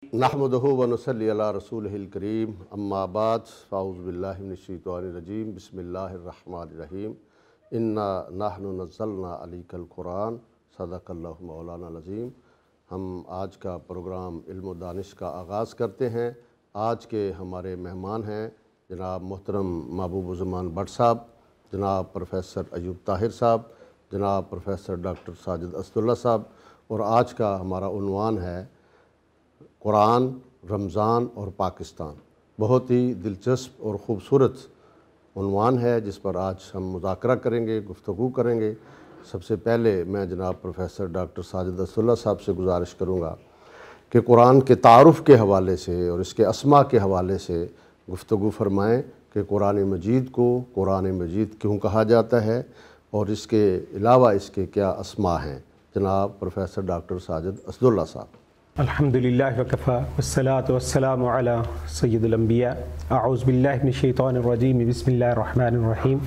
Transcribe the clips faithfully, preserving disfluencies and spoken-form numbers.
नहमदुहु व नुसल्ली अला रसूलिहिल करीम अम्मा बाद फ़ाऊज़ु बिल्लाहि मिनश्शैतानिर रजीम बिस्मिल्लाहिर रहमानिर रहीम इन्ना नहनु नज़्ज़लना अलैकल कुरान सदक़ल्लाहु मौलाना अज़ीम। हम आज का प्रोग्राम इल्म व दानिश का आगाज़ करते हैं। आज के हमारे मेहमान हैं जनाब मोहतरम महबूब ज़मान भट्ट साहब, जनाब प्रोफेसर अयूब ताहिर साहब, जनाब प्रोफेसर डॉक्टर साजिद असदुल्ला साहब। और आज का हमारा उन्वान है कुरान, रमज़ान और पाकिस्तान। बहुत ही दिलचस्प और ख़ूबसूरत उन्वान है जिस पर आज हम मुज़ाकरा करेंगे, गुफ्तगू करेंगे। सबसे पहले मैं जनाब प्रोफेसर डॉक्टर साजिद असदुल्ला साहब से गुजारिश करूँगा कि कुरान के तारुफ़ के हवाले से और इसके अस्मा के हवाले से गुफ्तगू फरमाएँ कि कुरान मजीद को कुरान मजीद क्यों कहा जाता है और इसके अलावा इसके क्या अस्मा हैं। जनाब प्रोफेसर डॉक्टर साजिद असदुल्ला साहब। अल्हम्दुलिल्लाहि वकफ़ा वस्सलातु वस्सलामु अला सय्यिदिल अंबिया अऊज़ु बिल्लाहि मिनश शैतानिर रजीम बिस्मिल्लाहिर रहमानिर रहीम।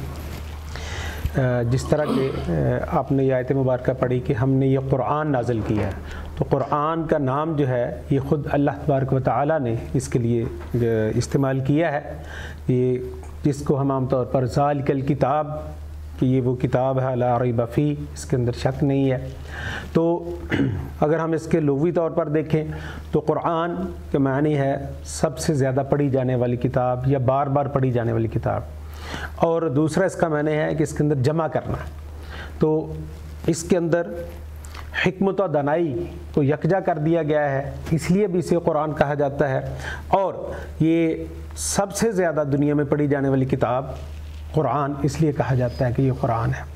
जिस तरह के आपने ये आयत मुबारक पढ़ी कि हमने ये कुरान नाज़िल किया है, तो कुरान का नाम जो है ये ख़ुद अल्लाह तबारक व तआला ने इसके लिए इस्तेमाल किया है, ये जिसको हम आम तौर पर ज़ालिकल किताब कि ये वो किताब है ला रैब फ़ी, इसके अंदर शक नहीं है। तो अगर हम इसके लुग़वी तौर पर देखें तो कुरान के मानी है सबसे ज़्यादा पढ़ी जाने वाली किताब या बार बार पढ़ी जाने वाली किताब, और दूसरा इसका मानी है कि इसके अंदर जमा करना। तो इसके अंदर हिकमत और दानाई को यकजा कर दिया गया है, इसलिए भी इसे कुरान कहा जाता है। और ये सबसे ज़्यादा दुनिया में पढ़ी जाने वाली किताब कुरान इसलिए कहा जाता है कि ये कुरान है।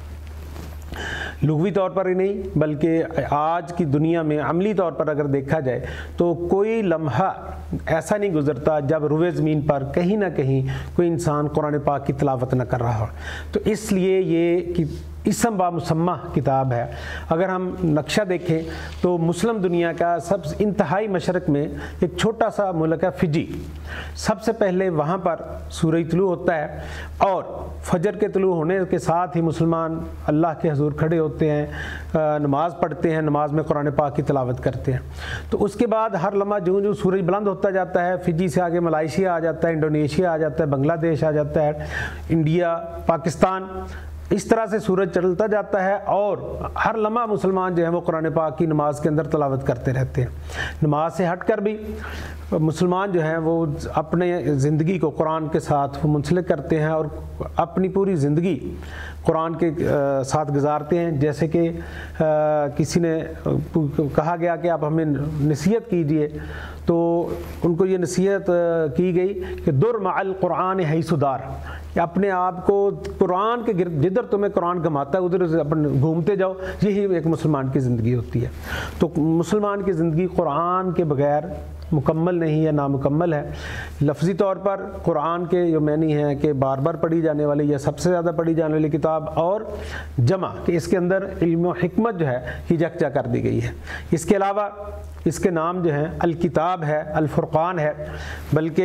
लुग़वी तौर पर ही नहीं बल्कि आज की दुनिया में अमली तौर पर अगर देखा जाए तो कोई लम्हा ऐसा नहीं गुज़रता जब रुए ज़मीन पर कहीं ना कहीं कोई इंसान कुरान पाक की तिलावत न कर रहा हो। तो इसलिए ये कि इसम बा मुसम्मा किताब है। अगर हम नक्शा देखें तो मुस्लिम दुनिया का सब इंतहाई मशरक़ में एक छोटा सा मुल्क है फ़िजी। सबसे पहले वहाँ पर सूरज तुलू होता है और फजर के तुलू होने के साथ ही मुसलमान अल्लाह के हुज़ूर खड़े होते हैं, नमाज़ पढ़ते हैं, नमाज में कुरान पाक की तिलावत करते हैं। तो उसके बाद हर लम्हा जो जो सूरज बुलंद होता जाता है, फ़िजी से आगे मलाइशिया आ जाता है, इंडोनेशिया आ जाता है, बांग्लादेश आ जाता है, इंडिया, पाकिस्तान, इस तरह से सूरज चलता जाता है और हर लम्हा मुसलमान जो है वो कुरान पाक की नमाज के अंदर तिलावत करते रहते हैं। नमाज से हटकर भी मुसलमान जो हैं वो अपने ज़िंदगी को कुरान के साथ मुंसलिक करते हैं और अपनी पूरी ज़िंदगी कुरान के साथ गुजारते हैं। जैसे कि किसी ने कहा गया कि आप हमें नसीहत कीजिए, तो उनको ये नसीहत की गई कि दुर मअल कुरान है सुदार, अपने आप को कुरान के गिर्द जिधर तुम्हें कुरान घुमाता है उधर अपन घूमते जाओ। यही एक मुसलमान की ज़िंदगी होती है। तो मुसलमान की ज़िंदगी कुरान के बग़ैर मुकम्मल नहीं है, नामुकम्मल है। लफ्ज़ी तौर पर कुरान के जो मैनी हैं कि बार बार पढ़ी जाने वाली या सबसे ज़्यादा पढ़ी जाने वाली किताब, और जमा कि इसके अंदर इल्म व हिकमत जो है ये यकजा कर दी गई है। इसके अलावा इसके नाम जो हैं अल किताब है, अल फुरक़ान है, बल्कि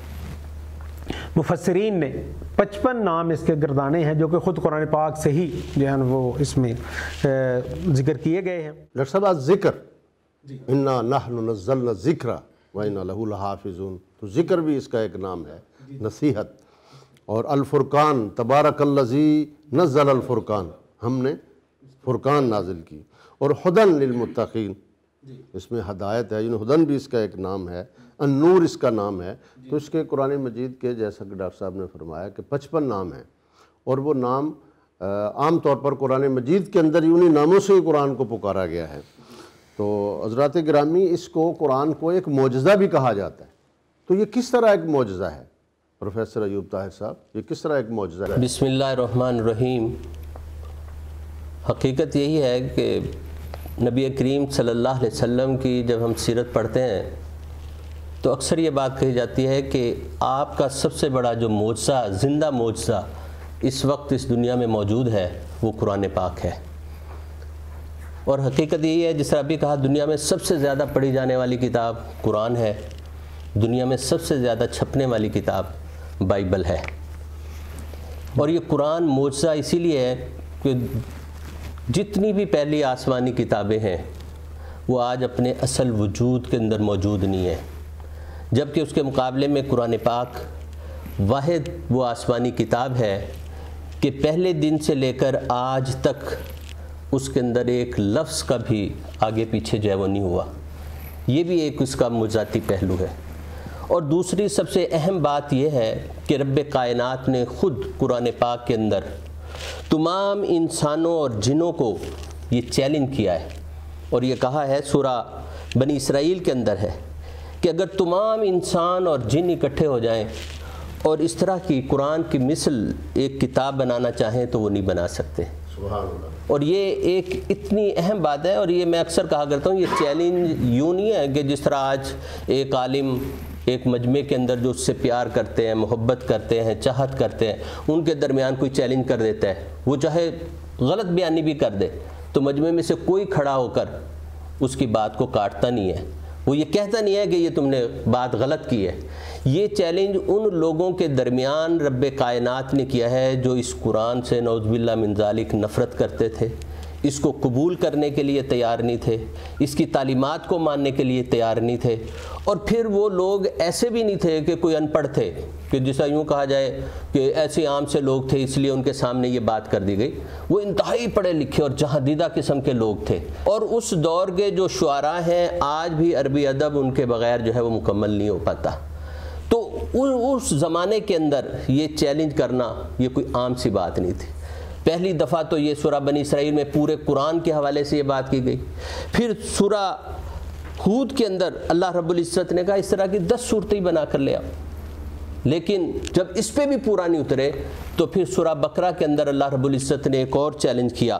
मुफस्सिरीन ने पचपन नाम इसके गर्दाने हैं जो कि ख़ुद कुरान पाक से ही जो है वो इसमें ज़िक्र किए गए हैं। डॉक्टर साहब ज़िक्र इन्ना नहनु नज़्ज़लना ज़िक्रा व इन्ना लहू लहाफ़िज़ून, तो ज़िक्र भी इसका एक नाम है, नसीहत। और अल फ़ुरक़ान तबारकल्लज़ी नज़्ज़ल अल फ़ुरक़ान, हमने फ़ुरक़ान नाजिल की। और हुदन लिल मुत्तक़ीन, इसमें हदायत है, हुदन भी इसका एक नाम है, अन्नूर इसका नाम है। तो इसके कुरान मजीद के जैसा कि डॉक्टर साहब ने फरमाया कि पचपन नाम हैं और वो नाम आम तौर पर कुरान मजीद के अंदर ही उन्हीं नामों से ही कुरान को पुकारा गया है। तो हज़रात गिरामी, इसको कुरान को एक मोजज़ा भी कहा जाता है। तो ये किस तरह एक मोजज़ा है प्रोफेसर अयूब ताहिर साहब, ये किस तरह एक मोजज़ा है? बिस्मिल्लाहिर्रहमानिर्रहीम। हकीकत यही है कि नबी करीम सल्लल्लाहु अलैहि वसल्लम की जब हम सीरत पढ़ते हैं तो अक्सर ये बात कही जाती है कि आपका सबसे बड़ा जो मोजज़ा, ज़िंदा मोजज़ा इस वक्त इस दुनिया में मौजूद है वो कुरान पाक है। और हकीकत यही है, जिस तरह अभी कहा, दुनिया में सबसे ज़्यादा पढ़ी जाने वाली किताब कुरान है, दुनिया में सबसे ज़्यादा छपने वाली किताब बाइबल है। और ये कुरान मोजज़ा इसीलिए है कि जितनी भी पहली आसमानी किताबें हैं وہ آج اپنے اصل وجود کے اندر موجود نہیں ہے، جبکہ اس کے مقابلے میں قرآن پاک واحد وہ آسمانی کتاب ہے کہ پہلے دن سے لے کر آج تک اس کے اندر ایک لفظ کا بھی آگے پیچھے جو ہے وہ نہیں ہوا۔ یہ بھی ایک اس کا معجزاتی پہلو ہے۔ اور دوسری سب سے اہم بات یہ ہے کہ رب کائنات نے خود قرآن پاک کے اندر تمام انسانوں اور جنوں کو یہ چیلنج کیا ہے، اور یہ کہا ہے سورہ بنی اسرائیل کے اندر ہے کہ اگر تمام انسان اور جن اکٹھے ہو جائیں اور اس طرح کی قرآن کی مثل ایک کتاب بنانا چاہیں تو وہ نہیں بنا سکتے۔ سبحان اللہ۔ اور یہ ایک اتنی اہم بات ہے، اور یہ میں اکثر کہا کرتا ہوں، یہ چیلنج یوں نہیں ہے کہ جس طرح آج ایک عالم ایک مجمع کے اندر جو اس سے پیار کرتے ہیں، محبت کرتے ہیں، چاہت کرتے ہیں، ان کے درمیان کوئی چیلنج کر دیتا ہے، وہ چاہے غلط بیانی بھی کر دے تو مجمع میں سے کوئی کھڑا ہو کر اس کی بات کو کاٹتا نہیں ہے، وہ یہ کہتا نہیں ہے کہ یہ تم نے بات غلط کی ہے۔ یہ چیلنج ان لوگوں کے درمیان رب کائنات نے کیا ہے جو اس قرآن سے نعوذ باللہ من ذالک نفرت کرتے تھے، اس کو قبول کرنے کے لیے تیار نہیں تھے، اس کی تعلیمات کو ماننے کے لیے تیار نہیں تھے، اور پھر وہ لوگ ایسے بھی نہیں تھے کہ کوئی ان پڑھ تھے کہ جیسا یوں کہا جائے کہ ایسے عام سے لوگ تھے اس لیے ان کے سامنے یہ بات کر دی گئی۔ وہ انتہائی پڑھے لکھے اور جہاندیدہ قسم کے لوگ تھے، اور اس دور کے جو شعراء ہیں آج بھی عربی ادب ان کے بغیر جو ہے وہ مکمل نہیں ہو پاتا۔ تو اس زمانے کے اندر یہ چیلنج کرنا یہ کوئی عام سی بات نہیں تھی۔ پہلی دفعہ تو یہ سورہ بنی اسرائیل میں پورے قرآن کے حوالے سے یہ بات کی گئی، پھر سورہ ہود کے اندر اللہ رب العزت نے کہا اس طرح کی دس صورتیں بنا کر لے آؤ، لیکن جب اس پہ بھی پورا نہیں اترے تو پھر سورہ بقرہ کے اندر اللہ رب العزت نے ایک اور چیلنج کیا،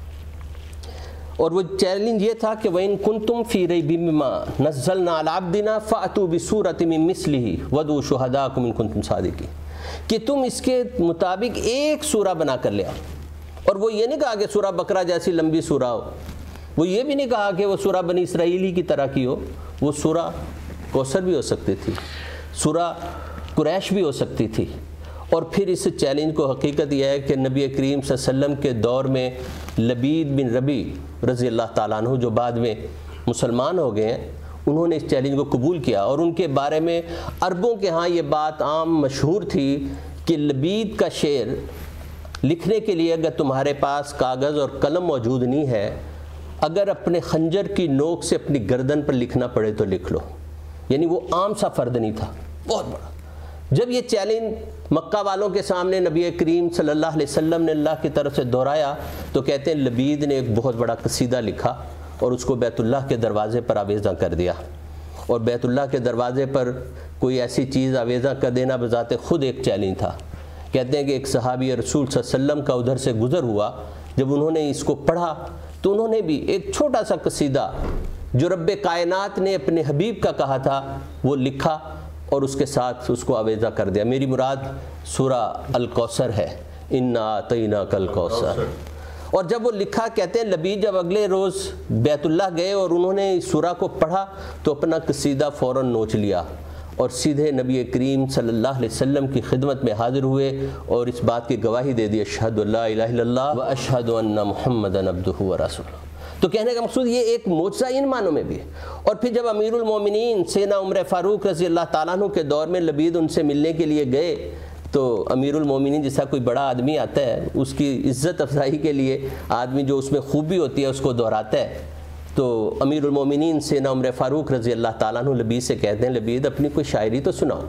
اور وہ چیلنج یہ تھا کہ وَإِن كُنتُمْ فِي رَيْبٍ مِّمَّا نَزَّلْنَا عَلَىٰ عَبْدِنَا فَأْتُوا بِسُورَةٍ مِّن مِّثْلِهِ وَادْعُوا شُهَدَاءَكُمْ إِن كُنتُمْ صَادِقِينَ، کہ تم اس کے مطابق ایک سورہ بنا کر لے آؤ۔ اور وہ یہ نہیں کہا کہ سورہ بقرہ جیسی لمبی سورہ ہو، وہ یہ بھی نہیں کہا کہ وہ سورہ بنی اسرائیلی کی طرح کی ہو، وہ سورہ کوثر بھی ہو سکتی تھی، سورہ قریش بھی ہو سکتی تھی۔ اور پھر اس چیلنج کو حقیقت یہ ہے کہ نبی کریم صلی اللہ علیہ وسلم کے دور میں لبید بن ربی رضی اللہ تعالیٰ عنہ جو بعد میں مسلمان ہو گئے ہیں، انہوں نے اس چیلنج کو قبول کیا، اور ان کے بارے میں عربوں کے ہاں یہ بات عام مشہور تھی کہ لبید کا شعر لکھنے کے لیے اگر تمہارے پاس کاغذ اور قلم موجود نہیں ہے، اگر اپنے خنجر کی نوک سے اپنی گردن پر لکھنا پڑے تو لکھ لو۔ یعنی وہ عام سا فرد نہیں تھا، بہت بڑا۔ جب یہ چیلنج مکہ والوں کے سامنے نبی کریم صلی اللہ علیہ وسلم نے اللہ کی طرف سے دہرایا تو کہتے ہیں لبید نے ایک بہت بڑا قصیدہ لکھا اور اس کو بیت اللہ کے دروازے پر آویزاں کر دیا، اور بیت اللہ کے دروازے پر کوئی ایسی چیز آویزاں کر دینا بذات خود ایک چیلنج تھا۔ کہتے ہیں کہ ایک صحابی رسول صلی اللہ علیہ وسلم کا ادھر سے گزر ہوا، جب انہوں نے اس کو پڑھا تو انہوں نے بھی ایک چھوٹا سا قصیدہ جو رب کائنات نے اپنے حبیب کا کہا تھا وہ لکھا اور اس کے ساتھ اس کو آویزہ کر دیا۔ میری مراد سورہ الکوثر ہے، انا اعطیناک الکوثر۔ اور جب وہ لکھا، کہتے ہیں لبید جب اگلے روز بیت اللہ گئے اور انہوں نے اس سورہ کو پڑھا تو اپنا قصیدہ فوراً نوچ لیا اور سیدھے نبی کریم صلی اللہ علیہ وسلم کی خدمت میں حاضر ہوئے اور اس بات کی گواہی دے دی، اشہد لا الہ الا اللہ و اشہد ان محمدًا عبدہ و رسولہ۔ تو کہنے کا مقصود یہ ایک معجزہ ان معنوں میں بھی ہے۔ اور پھر جب امیر المومنین سیدنا عمر فاروق رضی اللہ تعالیٰ عنہ کے دور میں لبید ان سے ملنے کے لیے گئے تو امیر المومنین جیسا کوئی بڑا آدمی آتا ہے اس کی عزت افزائی کے لیے آدمی جو اس میں خوبی ہوتی ہے اس کو دہراتا ہے، تو امیر المومنین سیدنا عمر فاروق رضی اللہ تعالیٰ عنہ لبید سے کہتے ہیں لبید اپنی کوئی شاعری تو سناؤ۔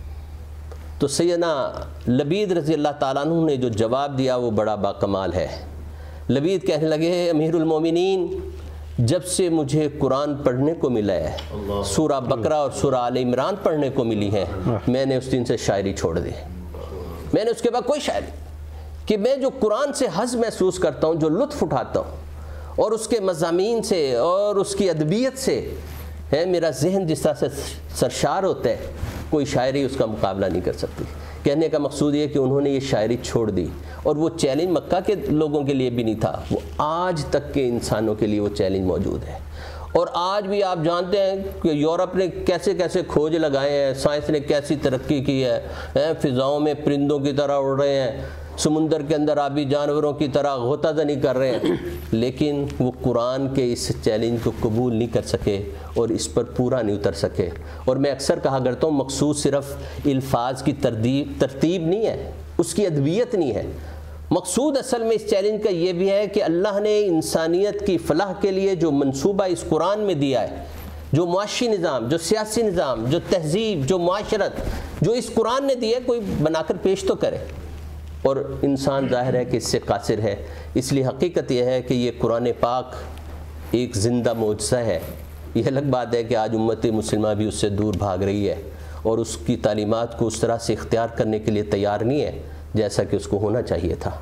تو سیدنا لبید رضی اللہ تعالیٰ عنہ نے جو جواب دیا وہ بڑا باکمال ہے۔ لبید کہنے لگے امیر المومنین جب سے مجھے قرآن پڑھنے کو ملا ہے، سورہ بقرہ اور سورہ آل عمران پڑھنے کو ملی ہے، میں نے اس دن سے شاعری چھوڑ دی، میں نے اس کے بعد کوئی شاعری، کہ میں جو قرآن سے حظ محسوس کرتا ہوں، جو لطف اٹھاتا ہوں اور اس کے مضامین سے اور اس کی ادبیت سے ہے میرا ذہن جس طرح سے سرشار ہوتا ہے، کوئی شاعری اس کا مقابلہ نہیں کر سکتی۔ کہنے کا مقصود یہ کہ انہوں نے یہ شاعری چھوڑ دی، اور وہ چیلنج مکہ کے لوگوں کے لیے بھی نہیں تھا، وہ آج تک کے انسانوں کے لیے وہ چیلنج موجود ہے۔ اور آج بھی آپ جانتے ہیں کہ یورپ نے کیسے کیسے کھوج لگائے ہیں، سائنس نے کیسی ترقی کی ہے، فضاؤں میں پرندوں کی طرح اڑ رہے ہیں، سمندر کے اندر آبی جانوروں کی طرح غوطہ زنی کر رہے ہیں، لیکن وہ قرآن کے اس چیلنج کو قبول نہیں کر سکے اور اس پر پورا نہیں اتر سکے۔ اور میں اکثر کہا کرتا ہوں مقصود صرف الفاظ کی ترتیب ترتیب نہیں ہے، اس کی ادبیت نہیں ہے، مقصود اصل میں اس چیلنج کا یہ بھی ہے کہ اللہ نے انسانیت کی فلاح کے لیے جو منصوبہ اس قرآن میں دیا ہے، جو معاشی نظام، جو سیاسی نظام، جو تہذیب، جو معاشرت، جو اس قرآن نے دیا ہے، کوئی بنا کر پیش تو کرے۔ اور انسان ظاہر ہے کہ اس سے قاصر ہے، اس لیے حقیقت یہ ہے کہ یہ قرآن پاک ایک زندہ معجزہ ہے۔ یہ الگ بات ہے کہ آج امت مسلمہ بھی اس سے دور بھاگ رہی ہے اور اس کی تعلیمات کو اس طرح سے اختیار کرنے کے لیے تیار نہیں ہے جیسا کہ اس کو ہونا چاہیے تھا۔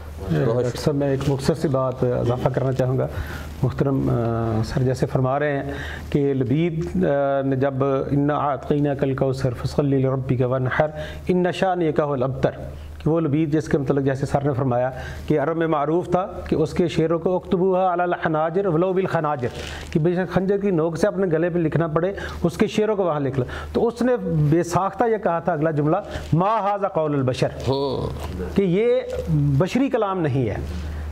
ڈاکٹر صاحب میں ایک مختصر سی بات اضافہ کرنا چاہوں گا۔ محترم سر جیسے فرما رہے ہیں کہ لبید نے جب انا اعطیناک الکوثر فصلی لربک وانحر ان شانئک هو الابتر، کہ وہ لبید جس کے متعلق جیسے سر نے فرمایا کہ عرب میں معروف تھا کہ اس کے شعروں کو اکتبوها علی الحناجر ولو بالخناجر، کہ بے شک خنجر کی نوک سے اپنے گلے پہ لکھنا پڑے، اس کے شعروں کو وہاں لکھ لو۔ تو اس نے بے ساختہ یہ کہا تھا اگلا جملہ ما ھذا قول البشر، کہ یہ بشری کلام نہیں ہے۔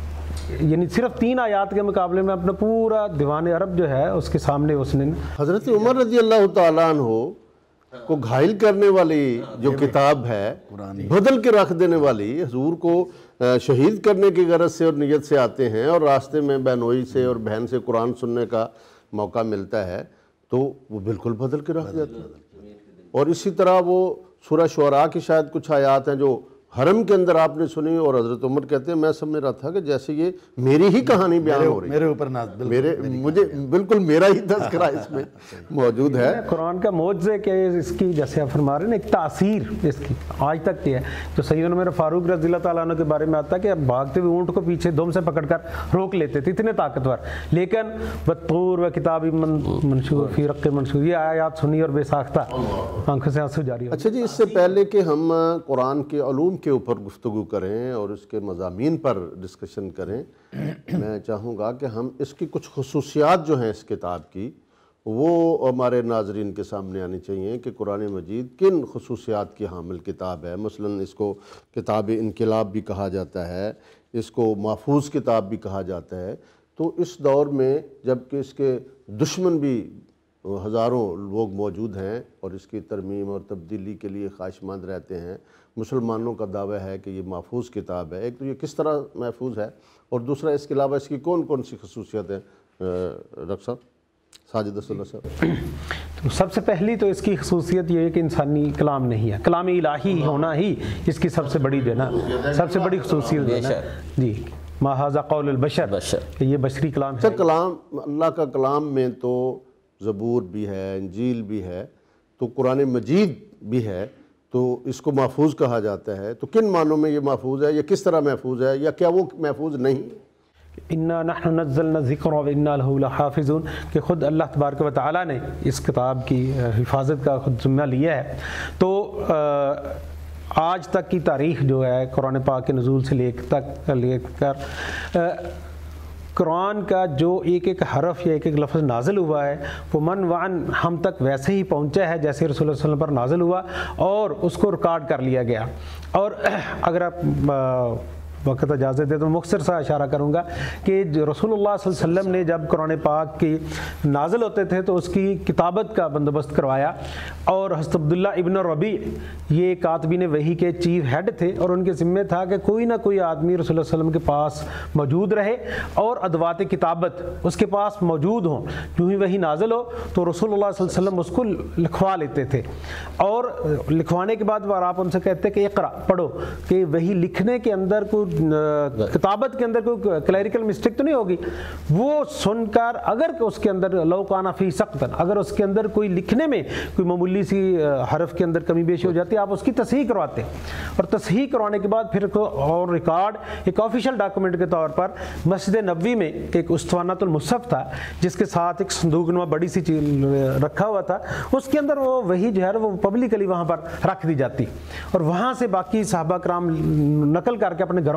یعنی صرف تین آیات کے مقابلے میں اپنا پورا دیوان عرب جو ہے اس کے سامنے اس نے حضرت عمر رضی اللہ تعالیٰ عنہ کو گھائل کرنے والی جو کتاب ہے، بدل کے رکھ دینے والی، حضور کو شہید کرنے کی غرض سے اور نیت سے آتے ہیں اور راستے میں بہنوئی سے اور بہن سے قرآن سننے کا موقع ملتا ہے تو وہ بالکل بدل کے رکھ دیتے ہیں۔ اور اسی طرح وہ سورہ شعراء کی شاید کچھ آیات ہیں جو حرم کے اندر آپ نے سنی، اور حضرت عمر کہتے ہیں میں سمجھ رہا تھا کہ جیسے یہ میری ہی کہانی بیان ہو رہی ہے، میرے اوپر نازل، میرے مجھے بالکل میرا ہی تذکرہ اس میں موجود ہے۔ قرآن کا معجزہ کہ اس کی جیسے آپ فرما رہے ہیں ایک تاثیر اس کی آج تک کی ہے، جو سیدنا عمر فاروق رضی اللہ تعالیٰ عنہ کے بارے میں آتا ہے کہ بھاگتے ہوئے اونٹ کو پیچھے دم سے پکڑ کر روک لیتے تھے، اتنے طاقتور، لیکن والطور و کتاب منشور فی رق منشور، یہ آیات سنی اور بے ساختہ آنکھوں سے آنسو جاری ہو۔ اچھا جی، اس سے پہلے کہ ہم قرآن کے علوم کے اوپر گفتگو کریں اور اس کے مضامین پر ڈسکشن کریں، میں چاہوں گا کہ ہم اس کی کچھ خصوصیات جو ہیں اس کتاب کی وہ ہمارے ناظرین کے سامنے آنی چاہیے کہ قرآن مجید کن خصوصیات کی حامل کتاب ہے۔ مثلاً اس کو کتاب انقلاب بھی کہا جاتا ہے، اس کو محفوظ کتاب بھی کہا جاتا ہے۔ تو اس دور میں جب کہ اس کے دشمن بھی ہزاروں لوگ موجود ہیں اور اس کی ترمیم اور تبدیلی کے لیے خواہشمند رہتے ہیں، مسلمانوں کا دعویٰ ہے کہ یہ محفوظ کتاب ہے۔ ایک تو یہ کس طرح محفوظ ہے، اور دوسرا اس کے علاوہ اس کی کون کون سی خصوصیت ہیں؟ ڈاکٹر صاحب ساجد اسد اللہ صاحب۔ تو سب سے پہلی تو اس کی خصوصیت یہ ہے کہ انسانی کلام نہیں ہے، کلام الہی ہونا ہی اس کی سب سے بڑی جو ہے نا سب سے بڑی خصوصیت ہے نا جی، ما ھذا قول البشر، کہ یہ بشری کلام ہے۔ کلام اللہ کا کلام میں تو زبور بھی ہے، انجیل بھی ہے، تو قرآن مجید بھی ہے، تو اس کو محفوظ کہا جاتا ہے۔ تو کن معنوں میں یہ محفوظ ہے، یا کس طرح محفوظ ہے، یا کیا وہ محفوظ نہیں؟ انا نحن نزلنا الذکر وانا لہ لحافظون، کہ خود اللہ تبارک و تعالیٰ نے اس کتاب کی حفاظت کا خود ذمہ لیا ہے۔ تو آج تک کی تاریخ جو ہے قرآن پاک کے نزول سے لے تک لے کر قرآن کا جو ایک ایک حرف یا ایک ایک لفظ نازل ہوا ہے وہ من وعن ہم تک ویسے ہی پہنچا ہے جیسے رسول اللہ صلی اللہ علیہ وسلم پر نازل ہوا، اور اس کو ریکارڈ کر لیا گیا۔ اور اگر آپ وقت اجازت دے تو مختصر سا اشارہ کروں گا کہ رسول اللہ صلی اللہ علیہ وسلم نے جب قرآن پاک کی نازل ہوتے تھے تو اس کی کتابت کا بندوبست کروایا، اور حضرت عبداللہ ابن ربیع یہ کاتبین وحی کے چیف ہیڈ تھے، اور ان کے ذمہ تھا کہ کوئی نہ کوئی آدمی رسول اللہ صلی اللہ علیہ وسلم کے پاس موجود رہے اور ادوات کتابت اس کے پاس موجود ہوں۔ جو ہی وحی نازل ہو تو رسول اللہ صلی اللہ علیہ وسلم اس کو لکھوا لیتے تھے، اور لکھوانے کے بعد آپ ان سے کہتے کہ اقرا پڑھو، کہ وحی لکھنے کے اندر کوئی کتابت کے اندر کوئی کلیریکل مسٹیک تو نہیں ہوگی۔ وہ سن کر اگر اس کے اندر لو کان فی سقطن، اگر اس کے اندر کوئی لکھنے میں کوئی معمولی سی حرف کے اندر کمی بیشی ہو جاتی ہے، آپ اس کی تصحیح کرواتے، اور تصحیح کروانے کے بعد پھر اور ریکارڈ ایک آفیشیل ڈاکومنٹ کے طور پر مسجد نبوی میں ایک اسطوانۃ المصحف تھا جس کے ساتھ ایک صندوق نما بڑی سی چیز رکھا ہوا تھا، اس کے اندر وہ وہی جو ہے وہ پبلکلی وہاں پر رکھ دی جاتی، اور وہاں سے باقی صحابہ کرام نقل کر کے اپنے گھروں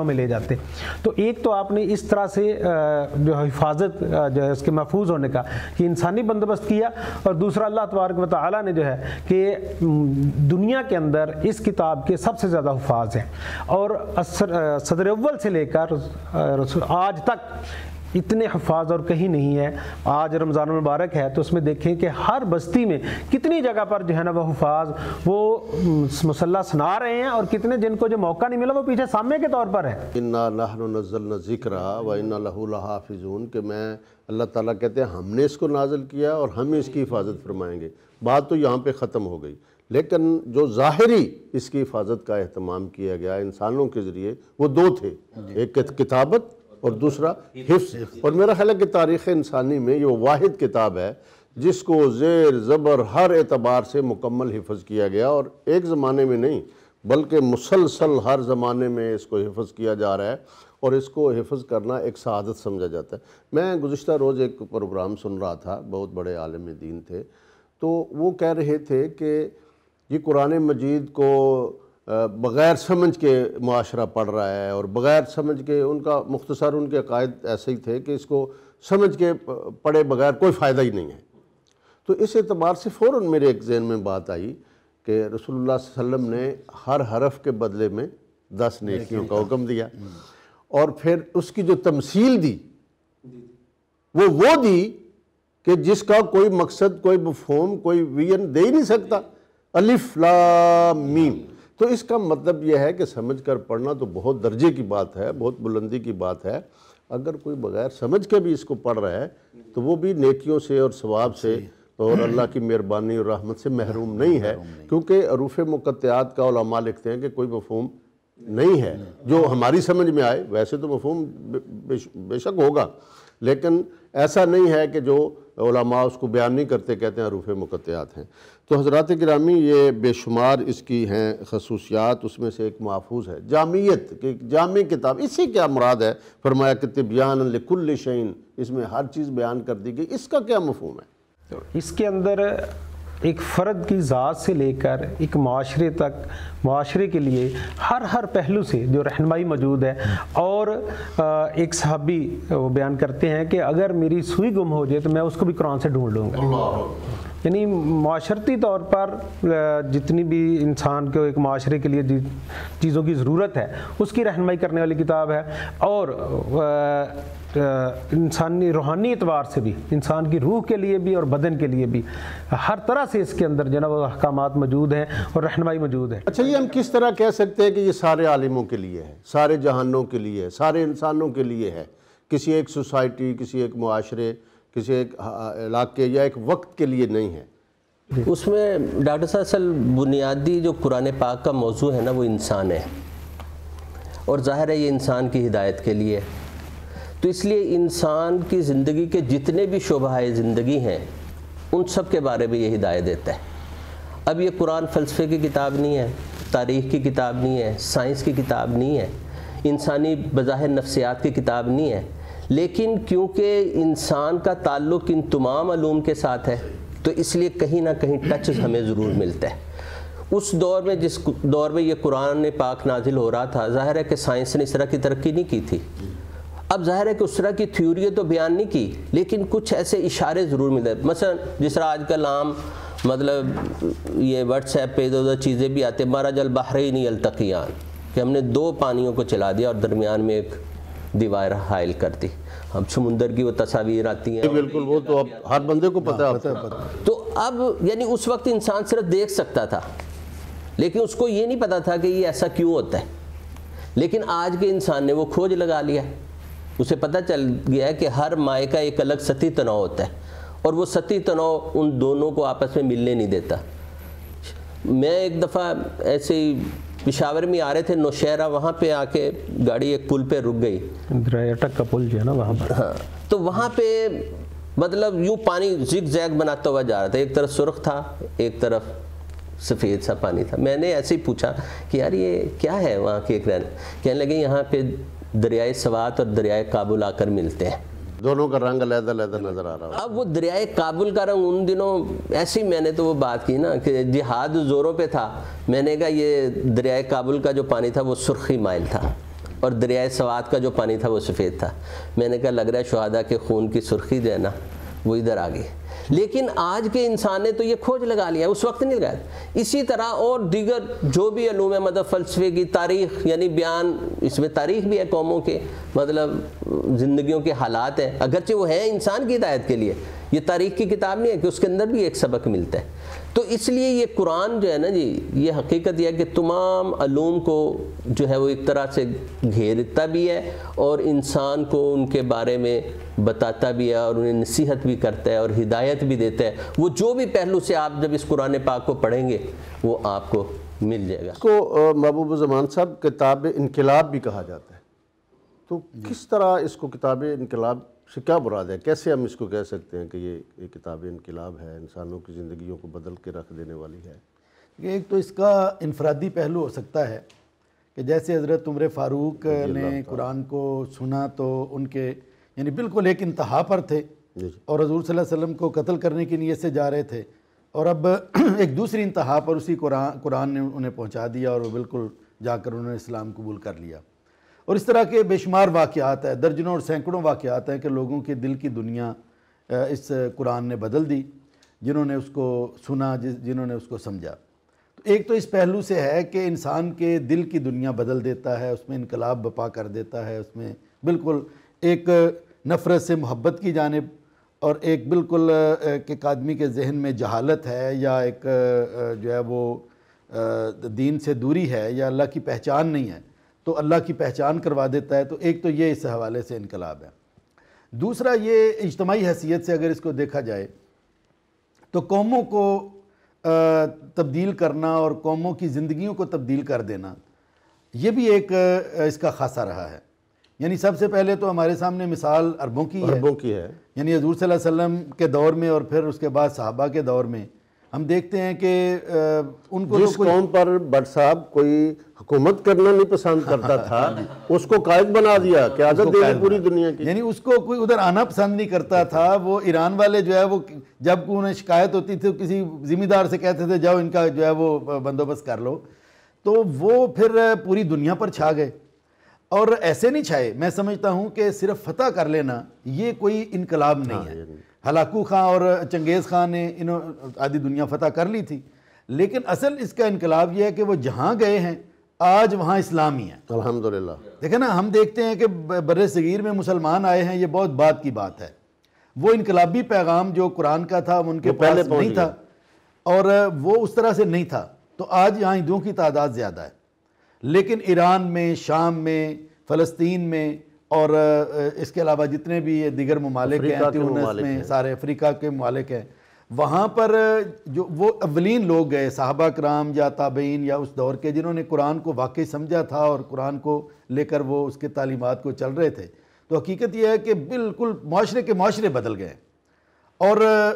گھروں میں لے جاتے. تو ایک تو آپ نے اس طرح سے جو حفاظت جو ہے اس کے محفوظ ہونے کا کہ انسانی بندوبست کیا, اور دوسرا اللہ تبارک و تعالیٰ نے جو ہے کہ دنیا کے اندر اس کتاب کے سب سے زیادہ حفاظ ہیں, اور صدر اول سے لے کر آج تک اتنے حفاظ اور کہیں نہیں ہے. آج رمضان المبارک ہے تو اس میں دیکھیں کہ ہر بستی میں کتنی جگہ پر جو ہے نا وہ حفاظ وہ مسلح سنا رہے ہیں, اور کتنے جن کو جو موقع نہیں ملا وہ پیچھے سامنے کے طور پر ہے. انا نحن نزلنا الذکر و انا لہ لحافظون, کہ میں اللہ تعالیٰ کہتے ہیں ہم نے اس کو نازل کیا اور ہم اس کی حفاظت فرمائیں گے. بات تو یہاں پہ ختم ہو گئی, لیکن جو ظاہری اس کی حفاظت کا اہتمام کیا گیا انسانوں کے ذریعے وہ دو تھے, ایک کتابت اور دوسرا حفظ. اور میرا خیال ہے کہ تاریخ انسانی میں یہ واحد کتاب ہے جس کو زیر زبر ہر اعتبار سے مکمل حفظ کیا گیا, اور ایک زمانے میں نہیں بلکہ مسلسل ہر زمانے میں اس کو حفظ کیا جا رہا ہے, اور اس کو حفظ کرنا ایک سعادت سمجھا جاتا ہے. میں گزشتہ روز ایک پروگرام سن رہا تھا, بہت بڑے عالم دین تھے, تو وہ کہہ رہے تھے کہ یہ قرآن مجید کو بغیر سمجھ کے معاشرہ پڑھ رہا ہے, اور بغیر سمجھ کے ان کا مختصر ان کے عقائد ایسے ہی تھے کہ اس کو سمجھ کے پڑھے بغیر کوئی فائدہ ہی نہیں ہے. تو اس اعتبار سے فوراً میرے ایک ذہن میں بات آئی کہ رسول اللہ صلی اللہ علیہ وسلم نے ہر حرف کے بدلے میں دس نیکیوں کا حکم دیا, اور پھر اس کی جو تمثیل دی وہ وہ دی کہ جس کا کوئی مقصد, کوئی مفہوم, کوئی ویژن دے ہی نہیں سکتا. الف لام میم. تو اس کا مطلب یہ ہے کہ سمجھ کر پڑھنا تو بہت درجے کی بات ہے, بہت بلندی کی بات ہے. اگر کوئی بغیر سمجھ کے بھی اس کو پڑھ رہا ہے تو وہ بھی نیکیوں سے اور ثواب سے اور اللہ کی مہربانی اور رحمت سے محروم نہیں ہے, کیونکہ حروف مقطعات کا علماء لکھتے ہیں کہ کوئی مفہوم نہیں ہے جو ہماری سمجھ میں آئے. ویسے تو مفہوم بے شک ہوگا, لیکن ایسا نہیں ہے کہ جو علماء اس کو بیان نہیں کرتے کہتے ہیں حروف مقطعات ہیں. تو حضرات گرامی یہ بے شمار اس کی ہیں خصوصیات, اس میں سے ایک محفوظ ہے جامعیت, کہ جامع کتاب. اس سے کیا مراد ہے؟ فرمایا کہ تبیان لکل شیء, اس میں ہر چیز بیان کر دی گئی. اس کا کیا مفہوم ہے؟ اس کے اندر ایک فرد کی ذات سے لے کر ایک معاشرے تک, معاشرے کے لیے ہر ہر پہلو سے جو رہنمائی موجود ہے. اور ایک صحابی وہ بیان کرتے ہیں کہ اگر میری سوئی گم ہو جائے تو میں اس کو بھی قرآن سے ڈھونڈ لوں گا. یعنی معاشرتی طور پر جتنی بھی انسان کو ایک معاشرے کے لیے چیزوں کی ضرورت ہے اس کی رہنمائی کرنے والی کتاب ہے, اور انسانی روحانی اعتبار سے بھی, انسان کی روح کے لیے بھی اور بدن کے لیے بھی ہر طرح سے اس کے اندر جو ہے نا وہ احکامات موجود ہیں اور رہنمائی موجود ہے. اچھا, یہ ہم کس طرح کہہ سکتے ہیں کہ یہ سارے عالموں کے لیے ہے, سارے جہانوں کے لیے ہے, سارے انسانوں کے لیے ہے, کسی ایک سوسائٹی, کسی ایک معاشرے, کسی ایک علاقے یا ایک وقت کے لیے نہیں ہے؟ اس میں ڈاکٹر صاحب اصل بنیادی جو قرآن پاک کا موضوع ہے نا وہ انسان ہے, اور ظاہر ہے یہ انسان کی ہدایت کے لیے. تو اس لیے انسان کی زندگی کے جتنے بھی شعبہ زندگی ہیں ان سب کے بارے میں یہ ہدایت دیتا ہے. اب یہ قرآن فلسفے کی کتاب نہیں ہے, تاریخ کی کتاب نہیں ہے, سائنس کی کتاب نہیں ہے, انسانی بظاہر نفسیات کی کتاب نہیں ہے, لیکن کیونکہ انسان کا تعلق ان تمام علوم کے ساتھ ہے تو اس لیے کہیں نہ کہیں ٹچ ہمیں ضرور ملتا ہے. اس دور میں, جس دور میں یہ قرآن پاک نازل ہو رہا تھا, ظاہر ہے کہ سائنس نے اس طرح کی ترقی نہیں کی تھی. اب ظاہر ہے کہ اس طرح کی تھیوری تو بیان نہیں کی, لیکن کچھ ایسے اشارے ضرور ملے. مثلا جس طرح آج کل عام مطلب یہ واٹس ایپ پہ ادھر ادھر چیزیں بھی آتے, مرج البحرین یلتقیان, کہ ہم نے دو پانیوں کو چلا دیا اور درمیان میں ایک دیوار حائل کر دی. اب سمندر کی وہ تصاویر آتی ہیں, بالکل, وہ تو اب ہر بندے کو پتہ ہے. تو اب یعنی اس وقت انسان صرف دیکھ سکتا تھا, لیکن اس کو یہ نہیں پتا تھا کہ یہ ایسا کیوں ہوتا ہے. لیکن آج کے انسان نے وہ کھوج لگا لیا, اسے پتہ چل گیا ہے کہ ہر مائع کا ایک الگ سطحی تناؤ ہوتا ہے, اور وہ سطحی تناؤ ان دونوں کو آپس میں ملنے نہیں دیتا. میں ایک دفعہ ایسے ہی پشاور میں آ رہے تھے, نوشہرہ, وہاں پہ آ کے گاڑی ایک پل پہ رک گئی, اٹک کا پل جو ہے نا وہاں پر. ہاں, تو وہاں پہ مطلب یوں پانی زگ زیگ بناتا ہوا جا رہا تھا, ایک طرف سرخ تھا ایک طرف سفید سا پانی تھا. میں نے ایسے ہی پوچھا کہ یار یہ کیا ہے وہاں کے ایک رہنے, کہنے لگے یہاں پہ دریائے سوات اور دریائے کابل آ کر ملتے ہیں, دونوں کا رنگ علیحدہ علیحدہ نظر آ رہا ہے. اب وہ دریائے کابل کا رنگ ان دنوں ایسے ہی, میں نے تو وہ بات کی نا کہ جہاد زوروں پہ تھا, میں نے کہا یہ دریائے کابل کا جو پانی تھا وہ سرخی مائل تھا, اور دریائے سوات کا جو پانی تھا وہ سفید تھا. میں نے کہا لگ رہا ہے شہداء کے خون کی سرخی جو ہے نا وہ ادھر آ گئی. لیکن آج کے انسان نے تو یہ کھوج لگا لیا, اس وقت نہیں لگایا. اسی طرح اور دیگر جو بھی علوم ہے, مطلب فلسفے کی تاریخ, یعنی بیان, اس میں تاریخ بھی ہے قوموں کے, مطلب زندگیوں کے حالات ہیں, اگرچہ وہ ہیں انسان کی ہدایت کے لیے. یہ تاریخ کی کتاب نہیں ہے کہ اس کے اندر بھی ایک سبق ملتا ہے. تو اس لیے یہ قرآن جو ہے نا جی, یہ حقیقت یہ ہے کہ تمام علوم کو جو ہے وہ ایک طرح سے گھیرتا بھی ہے اور انسان کو ان کے بارے میں بتاتا بھی ہے اور انہیں نصیحت بھی کرتا ہے اور ہدایت بھی دیتا ہے. وہ جو بھی پہلو سے آپ جب اس قرآن پاک کو پڑھیں گے وہ آپ کو مل جائے گا. اس کو محبوب زمان صاحب کتاب انقلاب بھی کہا جاتا ہے, تو کس طرح اس کو کتاب انقلاب سے کیا مراد ہے؟ کیسے ہم اس کو کہہ سکتے ہیں کہ یہ ایک کتاب انقلاب ہے, انسانوں کی زندگیوں کو بدل کے رکھ دینے والی ہے؟ ایک تو اس کا انفرادی پہلو ہو سکتا ہے کہ جیسے حضرت عمر فاروق نے قرآن کو سنا تو ان کے یعنی بالکل ایک انتہا پر تھے اور حضور صلی اللہ علیہ وسلم کو قتل کرنے کی نیت سے جا رہے تھے, اور اب ایک دوسری انتہا پر اسی قرآن قرآن نے انہیں پہنچا دیا اور وہ بالکل جا کر انہوں نے اسلام قبول کر لیا. اور اس طرح کے بے شمار واقعات ہیں, درجنوں اور سینکڑوں واقعات ہیں کہ لوگوں کے دل کی دنیا اس قرآن نے بدل دی, جنہوں نے اس کو سنا, جنہوں نے اس کو سمجھا. تو ایک تو اس پہلو سے ہے کہ انسان کے دل کی دنیا بدل دیتا ہے, اس میں انقلاب بپا کر دیتا ہے, اس میں بالکل ایک نفرت سے محبت کی جانب اور ایک بالکل ایک آدمی کے ذہن میں جہالت ہے یا ایک جو ہے وہ دین سے دوری ہے یا اللہ کی پہچان نہیں ہے تو اللہ کی پہچان کروا دیتا ہے. تو ایک تو یہ اس حوالے سے انقلاب ہے. دوسرا یہ اجتماعی حیثیت سے اگر اس کو دیکھا جائے تو قوموں کو تبدیل کرنا اور قوموں کی زندگیوں کو تبدیل کر دینا یہ بھی ایک اس کا خاصہ رہا ہے. یعنی سب سے پہلے تو ہمارے سامنے مثال عربوں کی ہے عربوں کی ہے یعنی حضور صلی اللہ علیہ وسلم کے دور میں اور پھر اس کے بعد صحابہ کے دور میں ہم دیکھتے ہیں کہ ان کو جس قوم پر بٹ صاحب کوئی حکومت کرنا نہیں پسند کرتا تھا اس کو قائد بنا دیا, قیادت دے دی پوری دنیا کی. یعنی اس کو کوئی ادھر آنا پسند نہیں کرتا تھا. وہ ایران والے جو ہے وہ جب انہیں شکایت ہوتی تھی کسی ذمہ دار سے کہتے تھے جاؤ ان کا جو ہے وہ بندوبست کر لو, تو وہ پھر پوری دنیا پر چھا گئے. اور ایسے نہیں چھائے, میں سمجھتا ہوں کہ صرف فتح کر لینا یہ کوئی انقلاب نہیں ہے. ہلاکو خان اور چنگیز خان نے انہوں آدھی دنیا فتح کر لی تھی, لیکن اصل اس کا انقلاب یہ ہے کہ وہ جہاں گئے ہیں آج وہاں اسلام ہی ہے الحمدللہ. دیکھیں نا, ہم دیکھتے ہیں کہ بر صغیر میں مسلمان آئے ہیں, یہ بہت بات کی بات ہے. وہ انقلابی پیغام جو قرآن کا تھا ان کے پاس نہیں تھا اور وہ اس طرح سے نہیں تھا, تو آج یہاں ہندوؤں کی تعداد زیادہ ہے. لیکن ایران میں, شام میں, فلسطین میں اور اس کے علاوہ جتنے بھی دیگر ممالک ہیں, تیونس میں, سارے افریقہ کے ممالک ہیں, وہاں پر جو وہ اولین لوگ گئے صحابہ کرام یا تابعین یا اس دور کے جنہوں نے قرآن کو واقعی سمجھا تھا اور قرآن کو لے کر وہ اس کے تعلیمات کو چل رہے تھے. تو حقیقت یہ ہے کہ بالکل معاشرے کے معاشرے بدل گئے اور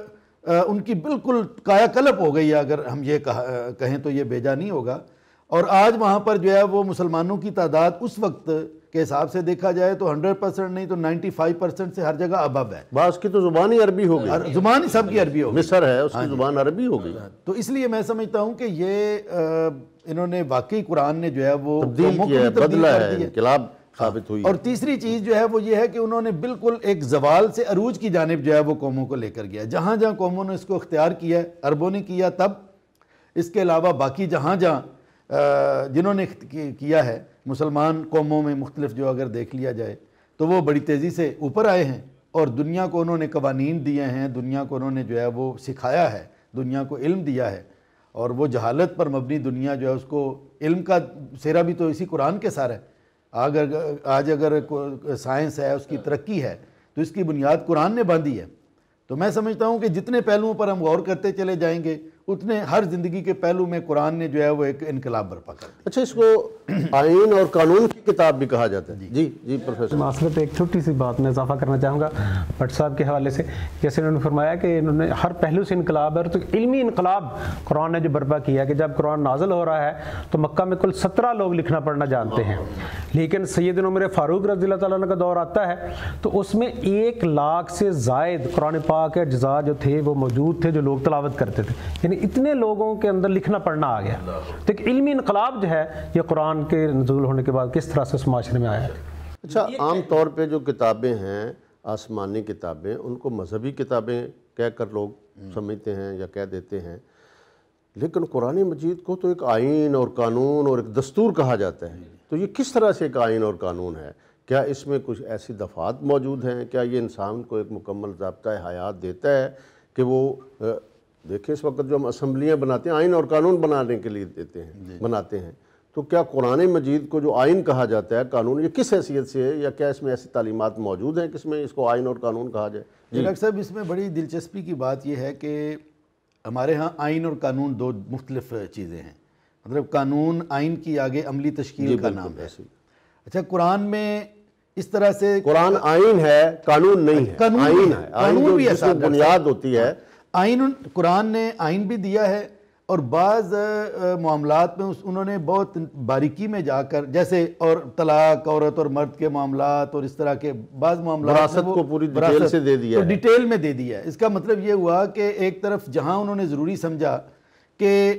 ان کی بالکل کایا کلپ ہو گئی, اگر ہم یہ کہیں تو یہ بیجا نہیں ہوگا. اور آج وہاں پر جو ہے وہ مسلمانوں کی تعداد اس وقت کے حساب سے دیکھا جائے تو ہنڈریڈ پرسنٹ نہیں تو نائنٹی فائیو پرسنٹ سے ہر جگہ ابب ہے. بعض کی تو زبان ہی عربی ہو گئی, زبان ہی سب کی عربی ہو گئی. مصر ہے اس کی زبان عربی ہو گئی. تو اس لیے میں سمجھتا ہوں کہ یہ انہوں نے واقعی قرآن نے جو ہے وہ تبدیل کیا ہے, بدلا ہے, انقلاب ثابت ہوئی. اور تیسری چیز جو ہے وہ یہ ہے کہ انہوں نے بالکل ایک زوال سے عروج کی جانب جو ہے وہ قوموں کو لے کر گیا. جہاں جہاں قوموں نے اس کو اختیار کیا ہے, عربوں نے کیا تب, اس کے علاوہ باقی جہاں جہاں جنہوں نے کیا ہے مسلمان قوموں میں مختلف جو اگر دیکھ لیا جائے تو وہ بڑی تیزی سے اوپر آئے ہیں اور دنیا کو انہوں نے قوانین دیے ہیں, دنیا کو انہوں نے جو ہے وہ سکھایا ہے, دنیا کو علم دیا ہے. اور وہ جہالت پر مبنی دنیا جو ہے اس کو علم کا سہرا بھی تو اسی قرآن کے سارا ہے. اگر آج اگر سائنس ہے, اس کی ترقی ہے, تو اس کی بنیاد قرآن نے باندھی ہے. تو میں سمجھتا ہوں کہ جتنے پہلوؤں پر ہم غور کرتے چلے جائیں گے اتنے ہر زندگی کے پہلو میں قرآن نے جو ہے وہ ایک انقلاب برپا کر دیا. اچھا, اس کو آئین اور قانون کی کتاب بھی کہا جاتا ہے. جی جی پروفیسر. معاشرت ایک چھوٹی سی بات میں اضافہ کرنا چاہوں گا بٹ صاحب کے حوالے سے. جیسے انہوں نے فرمایا کہ انہوں نے ہر پہلو سے انقلاب ہے, تو علمی انقلاب قرآن نے جو برپا کیا کہ جب قرآن نازل ہو رہا ہے تو مکہ میں کل سترہ لوگ لکھنا پڑھنا جانتے ہیں, لیکن سیدنا عمر فاروق رضی اللہ تعالیٰ عنہ کا دور آتا ہے تو اس میں ایک لاکھ سے زائد قرآن پاک کے اجزاء جو تھے وہ موجود تھے جو لوگ تلاوت کرتے تھے. یعنی یعنی اتنے لوگوں کے اندر لکھنا پڑھنا آ گیا. تو ایک علمی انقلاب جو ہے یہ قرآن کے نزول ہونے کے بعد کس طرح سے اس معاشرے میں آیا. اچھا، عام طور پہ جو کتابیں ہیں آسمانی کتابیں ان کو مذہبی کتابیں کہہ کر لوگ سمجھتے ہیں یا کہہ دیتے ہیں، لیکن قرآن مجید کو تو ایک آئین اور قانون اور ایک دستور کہا جاتا ہے. تو یہ کس طرح سے ایک آئین اور قانون ہے؟ کیا اس میں کچھ ایسی دفعات موجود ہیں؟ کیا یہ انسان کو ایک مکمل ضابطۂ حیات دیتا ہے کہ وہ دیکھیں اس وقت جو ہم اسمبلیاں بناتے ہیں آئین اور قانون بنانے کے لیے دیتے ہیں بناتے ہیں، تو کیا قرآن مجید کو جو آئین کہا جاتا ہے قانون یہ کس حیثیت سے ہے، یا کیا اس میں ایسی تعلیمات موجود ہیں کہ اس میں اس کو آئین اور قانون کہا جائے؟ جی ڈاکٹر صاحب، اس میں بڑی دلچسپی کی بات یہ ہے کہ ہمارے ہاں آئین اور قانون دو مختلف چیزیں ہیں. مطلب قانون آئین کی آگے عملی تشکیل کا نام ہے. اچھا، قرآن میں اس طرح سے قرآن آئین ہے، قانون نہیں ہے. آئین ہے، قانون بھی ایسا بنیاد ہوتی ہے. آئین قرآن نے آئین بھی دیا ہے، اور بعض معاملات میں انہوں نے بہت باریکی میں جا کر، جیسے اور طلاق، عورت اور مرد کے معاملات اور اس طرح کے بعض معاملات وراثت کو پوری ڈیٹیل سے دے دیا ہے. ڈیٹیل میں دے دیا ہے. اس کا مطلب یہ ہوا کہ ایک طرف جہاں انہوں نے ضروری سمجھا کہ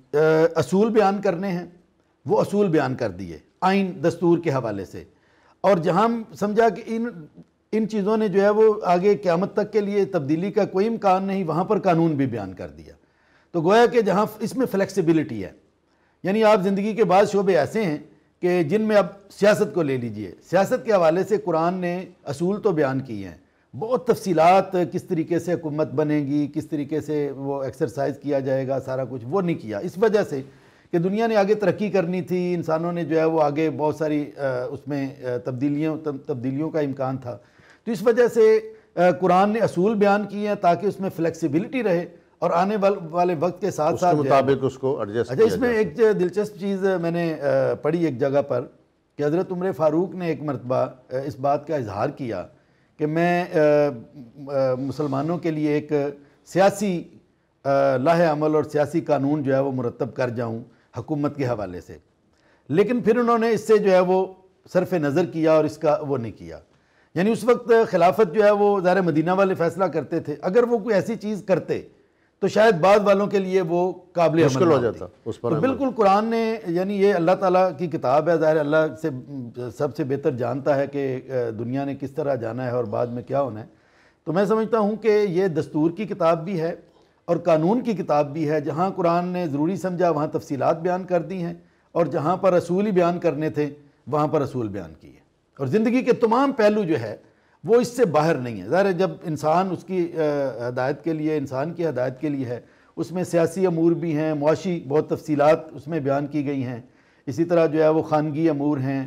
اصول بیان کرنے ہیں وہ اصول بیان کر دیے آئین دستور کے حوالے سے، اور جہاں سمجھا کہ ان ان چیزوں نے جو ہے وہ آگے قیامت تک کے لیے تبدیلی کا کوئی امکان نہیں، وہاں پر قانون بھی بیان کر دیا. تو گویا کہ جہاں اس میں فلیکسیبلٹی ہے، یعنی آپ زندگی کے بعض شعبے ایسے ہیں کہ جن میں اب سیاست کو لے لیجئے، سیاست کے حوالے سے قرآن نے اصول تو بیان کی ہیں، بہت تفصیلات کس طریقے سے حکومت بنے گی، کس طریقے سے وہ ایکسرسائز کیا جائے گا، سارا کچھ وہ نہیں کیا. اس وجہ سے کہ دنیا نے آگے ترقی کرنی تھی، انسانوں نے جو ہے وہ آگے بہت ساری اس میں تبدیلیوں تبدیلیوں کا امکان تھا. تو اس وجہ سے قرآن نے اصول بیان کیے ہیں تاکہ اس میں فلیکسیبلٹی رہے اور آنے والے وقت کے ساتھ ساتھ مطابق اس کو ایڈجسٹ. اچھا، اس میں ایک دلچسپ چیز میں نے پڑھی ایک جگہ پر کہ حضرت عمر فاروق نے ایک مرتبہ اس بات کا اظہار کیا کہ میں مسلمانوں کے لیے ایک سیاسی لاہ عمل اور سیاسی قانون جو ہے وہ مرتب کر جاؤں حکومت کے حوالے سے، لیکن پھر انہوں نے اس سے جو ہے وہ صرف نظر کیا اور اس کا وہ نہیں کیا. یعنی اس وقت خلافت جو ہے وہ ظاہر مدینہ والے فیصلہ کرتے تھے، اگر وہ کوئی ایسی چیز کرتے تو شاید بعض والوں کے لیے وہ قابل مشکل ہو جاتا اس پر. تو بالکل قرآن نے، یعنی یہ اللہ تعالیٰ کی کتاب ہے، ظاہر اللہ سے سب سے بہتر جانتا ہے کہ دنیا نے کس طرح جانا ہے اور بعد میں کیا ہونا ہے. تو میں سمجھتا ہوں کہ یہ دستور کی کتاب بھی ہے اور قانون کی کتاب بھی ہے. جہاں قرآن نے ضروری سمجھا وہاں تفصیلات بیان کر دی ہیں، اور جہاں پر اصول ہی بیان کرنے تھے وہاں پر اصول بیان کیے. اور زندگی کے تمام پہلو جو ہے وہ اس سے باہر نہیں ہے. ظاہر جب انسان اس کی ہدایت کے لیے، انسان کی ہدایت کے لیے ہے، اس میں سیاسی امور بھی ہیں، معاشی بہت تفصیلات اس میں بیان کی گئی ہیں، اسی طرح جو ہے وہ خانگی امور ہیں،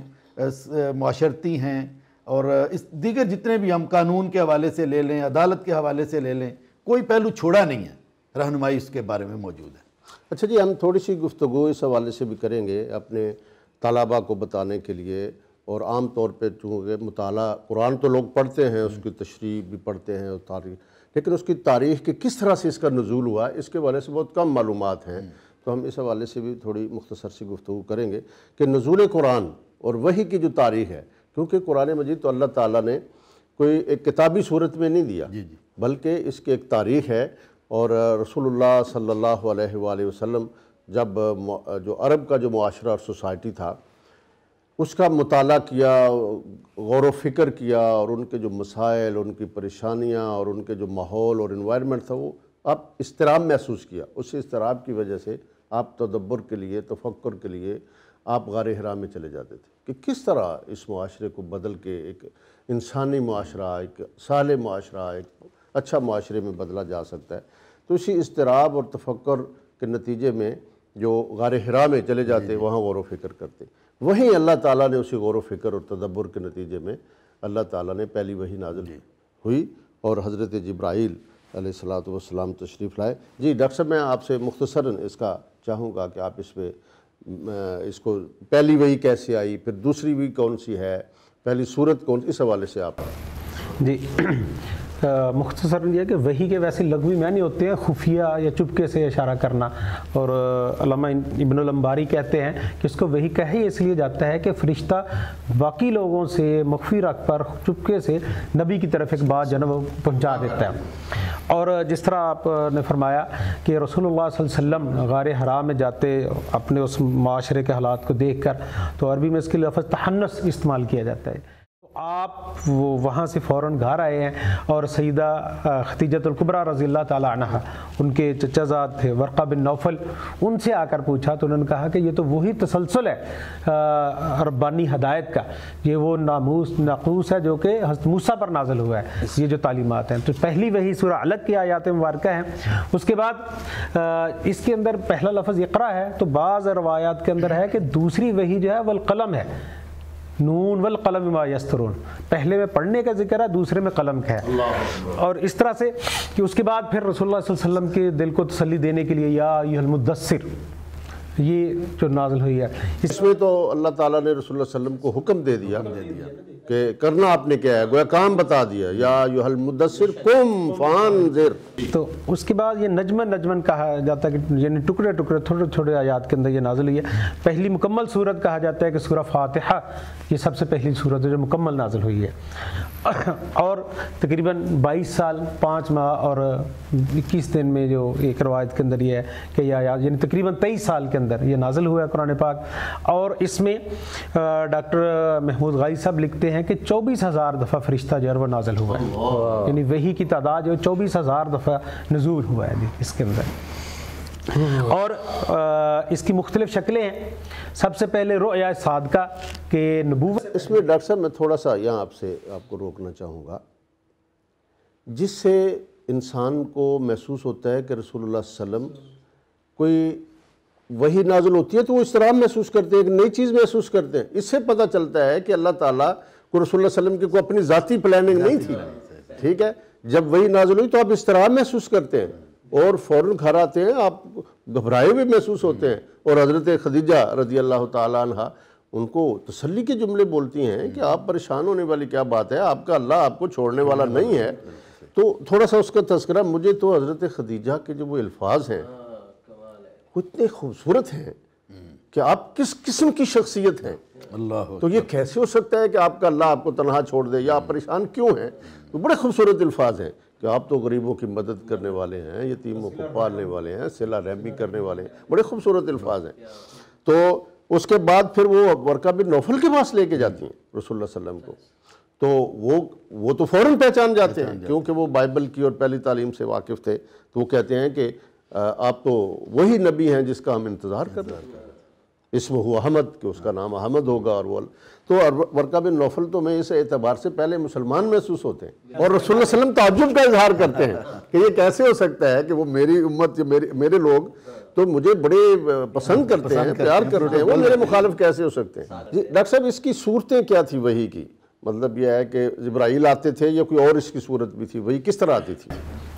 معاشرتی ہیں، اور اس دیگر جتنے بھی ہم قانون کے حوالے سے لے لیں، عدالت کے حوالے سے لے لیں، کوئی پہلو چھوڑا نہیں ہے، رہنمائی اس کے بارے میں موجود ہے. اچھا جی، ہم تھوڑی سی گفتگو اس حوالے سے بھی کریں گے اپنے طلباء کو بتانے کے لیے. اور عام طور پہ چونکہ مطالعہ قرآن تو لوگ پڑھتے ہیں، اس کی تشریح بھی پڑھتے ہیں اور تاریخ، لیکن اس کی تاریخ کہ کس طرح سے اس کا نزول ہوا اس کے حوالے سے بہت کم معلومات ہیں. تو ہم اس حوالے سے بھی تھوڑی مختصر سی گفتگو کریں گے کہ نزول قرآن اور وحی کی جو تاریخ ہے، کیونکہ قرآن مجید تو اللہ تعالیٰ نے کوئی ایک کتابی صورت میں نہیں دیا، بلکہ اس کی ایک تاریخ ہے. اور رسول اللہ صلی اللہ علیہ وآلہ وسلم جب جو عرب کا جو معاشرہ اور سوسائٹی تھا اس کا مطالعہ کیا، غور و فکر کیا، اور ان کے جو مسائل، ان کی پریشانیاں اور ان کے جو ماحول اور انوائرمنٹ تھا وہ آپ اضطراب محسوس کیا. اس اضطراب کی وجہ سے آپ تدبر کے لیے، تفکر کے لیے آپ غار حرا میں چلے جاتے تھے کہ کس طرح اس معاشرے کو بدل کے ایک انسانی معاشرہ، ایک صالح معاشرہ، ایک اچھا معاشرے میں بدلا جا سکتا ہے. تو اسی اضطراب اور تفکر کے نتیجے میں جو غار حرا میں چلے جاتے وہاں غور و فکر کرتے. وہیں اللہ تعالیٰ نے اسی غور و فکر اور تدبر کے نتیجے میں اللہ تعالیٰ نے پہلی وحی نازل ہوئی اور حضرت جبرائیل علیہ الصلوۃ والسلام تشریف لائے. جی ڈاکٹر صاحب، میں آپ سے مختصراً اس کا چاہوں گا کہ آپ اس پہ اس کو پہلی وحی کیسے آئی، پھر دوسری وحی کون سی ہے، پہلی صورت کون سی، اس حوالے سے آپ. جی مختصر یہ کہ وحی کے ویسے لغوی معنی ہوتے ہیں خفیہ یا چپکے سے اشارہ کرنا، اور علامہ ابن الانباری کہتے ہیں کہ اس کو وحی کہا اس لیے جاتا ہے کہ فرشتہ باقی لوگوں سے مخفی رکھ پر چپکے سے نبی کی طرف ایک بات جنب پہنچا دیتا ہے۔ اور جس طرح آپ نے فرمایا کہ رسول اللہ صلی اللہ علیہ وسلم غار حرا میں جاتے اپنے اس معاشرے کے حالات کو دیکھ کر، تو عربی میں اس کے لفظ تحنس استعمال کیا جاتا ہے۔ آپ وہ وہاں سے فوراً گھر آئے ہیں اور سیدہ ختیجۃ الکبریٰ رضی اللہ تعالیٰ عنہ، ان کے چچا زاد تھے ورقہ بن نوفل، ان سے آ کر پوچھا تو انہوں نے کہا کہ یہ تو وہی تسلسل ہے ربانی ہدایت کا، یہ وہ ناموس ناقوس ہے جو کہ حضرت موسیٰ پر نازل ہوا ہے، یہ جو تعلیمات ہیں۔ تو پہلی وہی سورہ علق کی آیات مبارکہ ہیں۔ اس کے بعد اس کے اندر پہلا لفظ اقرا ہے، تو بعض روایات کے اندر ہے کہ دوسری وہی جو ہے والقلم ہے، نون والقلم ما یسطرون، پہلے میں پڑھنے کا ذکر ہے، دوسرے میں قلم کا ہے، اور اس طرح سے کہ اس کے بعد پھر رسول اللہ صلی اللہ علیہ وسلم کے دل کو تسلی دینے کے لیے یا ایھا المدثر یہ جو نازل ہوئی ہے۔ اس میں تو اللہ تعالیٰ نے رسول اللہ علیہ وسلم کو حکم دے دیا کہ کرنا آپ نے کیا ہے، گویا کام بتا دیا، یا ایھا المدثر قم فانذر۔ تو اس کے بعد یہ نجمن نجمن کہا جاتا ہے کہ یعنی ٹکڑے ٹکڑے تھوڑے تھوڑے آیات کے اندر یہ نازل ہوئی ہے۔ پہلی مکمل صورت کہا جاتا ہے کہ سورہ فاتحہ یہ سب سے پہلی صورت ہے جو مکمل نازل ہوئی ہے، اور تقریباً بائیس سال پانچ ماہ اور اکیس دن میں جو ایک روایت کے اندر یہ ہے کہ یہ آیات یعنی تقریباً تیئیس سال کے اندر یہ نازل ہوا ہے قرآن پاک۔ اور اس میں ڈاکٹر محمود غائی صاحب لکھتے ہیں کہ چوبیس ہزار دفعہ فرشتہ جو ہے وہ نازل ہوا ہے، یعنی وحی کی تعداد جو چوبیس ہزار دفعہ نزول ہوا ہے اس کے اندر۔ اور اس کی مختلف شکلیں ہیں۔ سب سے پہلے رؤیا صادقہ کہ نبوت، اس میں ڈاکٹر صاحب میں تھوڑا سا یہاں آپ سے آپ کو روکنا چاہوں گا، جس سے انسان کو محسوس ہوتا ہے کہ رسول اللہ صلی اللہ علیہ وسلم کوئی وحی نازل ہوتی ہے تو وہ اس طرح محسوس کرتے ہیں، ایک نئی چیز محسوس کرتے ہیں۔ اس سے پتہ چلتا ہے کہ اللہ تعالیٰ کو رسول اللہ صلی اللہ علیہ وسلم کی کوئی اپنی ذاتی پلاننگ نہیں تھی، ٹھیک ہے۔ جب وحی نازل ہوئی تو آپ اس طرح محسوس کرتے ہیں اور فوراً گھر آتے ہیں، آپ گھبرائے ہوئے محسوس ہوتے ہیں، اور حضرت خدیجہ رضی اللہ تعالیٰ عنہ ان کو تسلی کے جملے بولتی ہیں کہ آپ پریشان ہونے والی کیا بات ہے، آپ کا اللہ آپ کو چھوڑنے والا نہیں ہے۔ تو تھوڑا سا اس کا تذکرہ، مجھے تو حضرت خدیجہ کے جو وہ الفاظ ہیں وہ اتنے خوبصورت ہیں کہ آپ کس قسم کی شخصیت ہیں، اللہ تو یہ کیسے ہو سکتا ہے کہ آپ کا اللہ آپ کو تنہا چھوڑ دے، یا آپ پریشان کیوں ہیں؟ تو بڑے خوبصورت الفاظ ہیں کہ آپ تو غریبوں کی مدد کرنے والے ہیں، یتیموں کو پالنے والے ہیں، صلہ رحمی کرنے والے ہیں، بڑے خوبصورت الفاظ ہیں۔ تو اس کے بعد پھر وہ ورقہ بن نوفل کے پاس لے کے جاتی ہیں رسول اللہ صلی اللہ علیہ وسلم کو، تو وہ وہ تو فوراً پہچان جاتے ہیں کیونکہ وہ بائبل کی اور پہلی تعلیم سے واقف تھے، تو وہ کہتے ہیں کہ آپ تو وہی نبی ہیں جس کا ہم انتظار کر رہے ہیں، اسمہ ہوا احمد، کہ اس کا نام احمد ہوگا، اور وہ تو ورقہ بن نوفل تو میں اس اعتبار سے پہلے مسلمان محسوس ہوتے ہیں، اور رسول اللہ صلی اللہ علیہ وسلم تعجب کا اظہار کرتے ہیں کہ یہ کیسے ہو سکتا ہے کہ وہ میری امت یا میرے لوگ تو مجھے بڑے پسند کرتے ہیں، پیار کرتے ہیں، وہ میرے مخالف کیسے ہو سکتے ہیں؟ جی ڈاکٹر صاحب، اس کی صورتیں کیا تھی وحی کی؟ مطلب یہ ہے کہ جبرائیل آتے تھے یا کوئی اور اس کی صورت بھی تھی؟ وحی کس طرح آتی تھی؟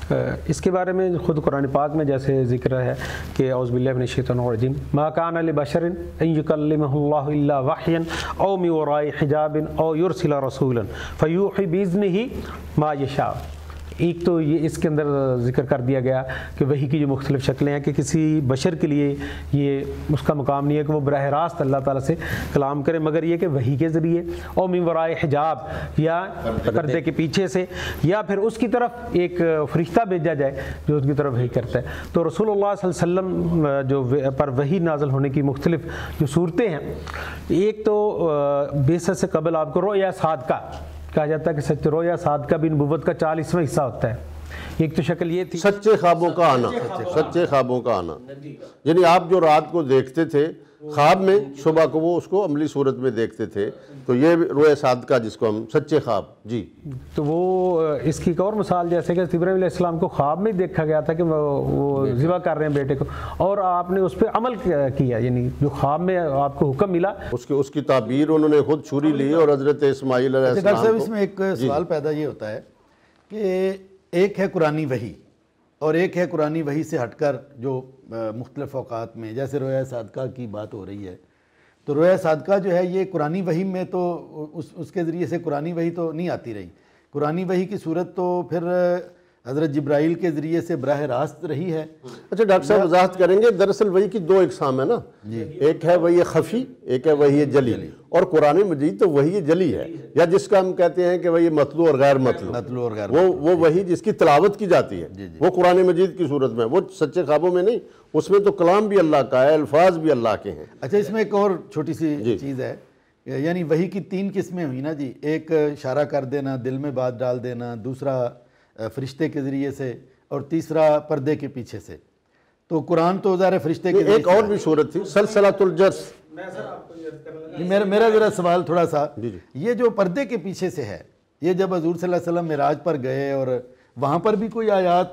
اس کے بارے میں خود قرآن پاک میں جیسے ذکر ہے کہ اعوذ باللہ من الشیطان الرجیم ما کان لبشر ان یکلمہ اللہ الا وحیا او من وراء حجاب او یرسل رسولا فیوحی باذنہ ما یشاء۔ ایک تو یہ اس کے اندر ذکر کر دیا گیا کہ وحی کی جو مختلف شکلیں ہیں کہ کسی بشر کے لیے یہ اس کا مقام نہیں ہے کہ وہ براہ راست اللہ تعالیٰ سے کلام کرے، مگر یہ کہ وحی کے ذریعے او من وراء حجاب، یا پردے کے پیچھے سے، یا پھر اس کی طرف ایک فرشتہ بھیجا جائے جو اس کی طرف وحی کرتا ہے۔ تو رسول اللہ صلی اللہ علیہ وسلم جو پر وحی نازل ہونے کی مختلف جو صورتیں ہیں، ایک تو بعثت سے قبل آپ کو رؤیا صادقہ کہا جاتا ہے کہ سچ رؤیا صادقہ بھی نبوت کا چالیسواں حصہ ہوتا ہے۔ ایک تو شکل یہ تھی سچے خوابوں کا آنا، سچے خوابوں کا آنا، یعنی آپ جو رات کو دیکھتے تھے خواب میں، صبح کو وہ اس کو عملی صورت میں دیکھتے تھے، تو یہ رؤیا صادقہ جس کو ہم سچے خواب، جی تو وہ اس کی ایک اور مثال جیسے کہ ابراہیم علیہ السلام کو خواب میں دیکھا گیا تھا کہ وہ ذبح کر رہے ہیں بیٹے کو، اور آپ نے اس پہ عمل کیا، یعنی جو خواب میں آپ کو حکم ملا اس کی اس کی تعبیر انہوں نے خود چھری لی اور حضرت اسماعیل علیہ ڈاکٹر صاحب السلام اس میں ایک سوال پیدا یہ ہوتا ہے کہ ایک ہے قرآنی وحی اور ایک ہے قرآنی وحی سے ہٹ کر جو مختلف اوقات میں جیسے رؤیا صادقہ کی بات ہو رہی ہے، تو رؤیا صادقہ جو ہے یہ قرآنی وحی میں تو اس اس کے ذریعے سے قرآنی وحی تو نہیں آتی رہی، قرآنی وحی کی صورت تو پھر حضرت جبرائیل کے ذریعے سے براہ راست رہی ہے۔ اچھا ڈاکٹر صاحب وضاحت کریں گے، دراصل وحی کی دو اقسام ہے نا، ایک ہے وحی خفی، ایک ہے وحی جلی، اور قرآن مجید تو وحی جلی ہے، یا جس کا ہم کہتے ہیں کہ وحی مطلوع اور غیر مطلوع، وہ وہ وحی جس کی تلاوت کی جاتی ہے، وہ قرآن مجید کی صورت میں، وہ سچے خوابوں میں نہیں، اس میں تو کلام بھی اللہ کا ہے، الفاظ بھی اللہ کے ہیں۔ اچھا اس میں ایک اور چھوٹی سی چیز ہے، یعنی وحی کی تین قسمیں ہوئی نا جی، ایک اشارہ کر دینا، دل میں بات ڈال دینا، دوسرا فرشتے کے ذریعے سے، اور تیسرا پردے کے پیچھے سے۔ تو قرآن تو ظاہر فرشتے کے ایک اور بھی صورت تھی سلسلۃ الجرس۔ میرا میرا ذرا سوال تھوڑا سا، یہ جو پردے کے پیچھے سے ہے، یہ جب حضور صلی اللہ علیہ وسلم معراج پر گئے اور وہاں پر بھی کوئی آیات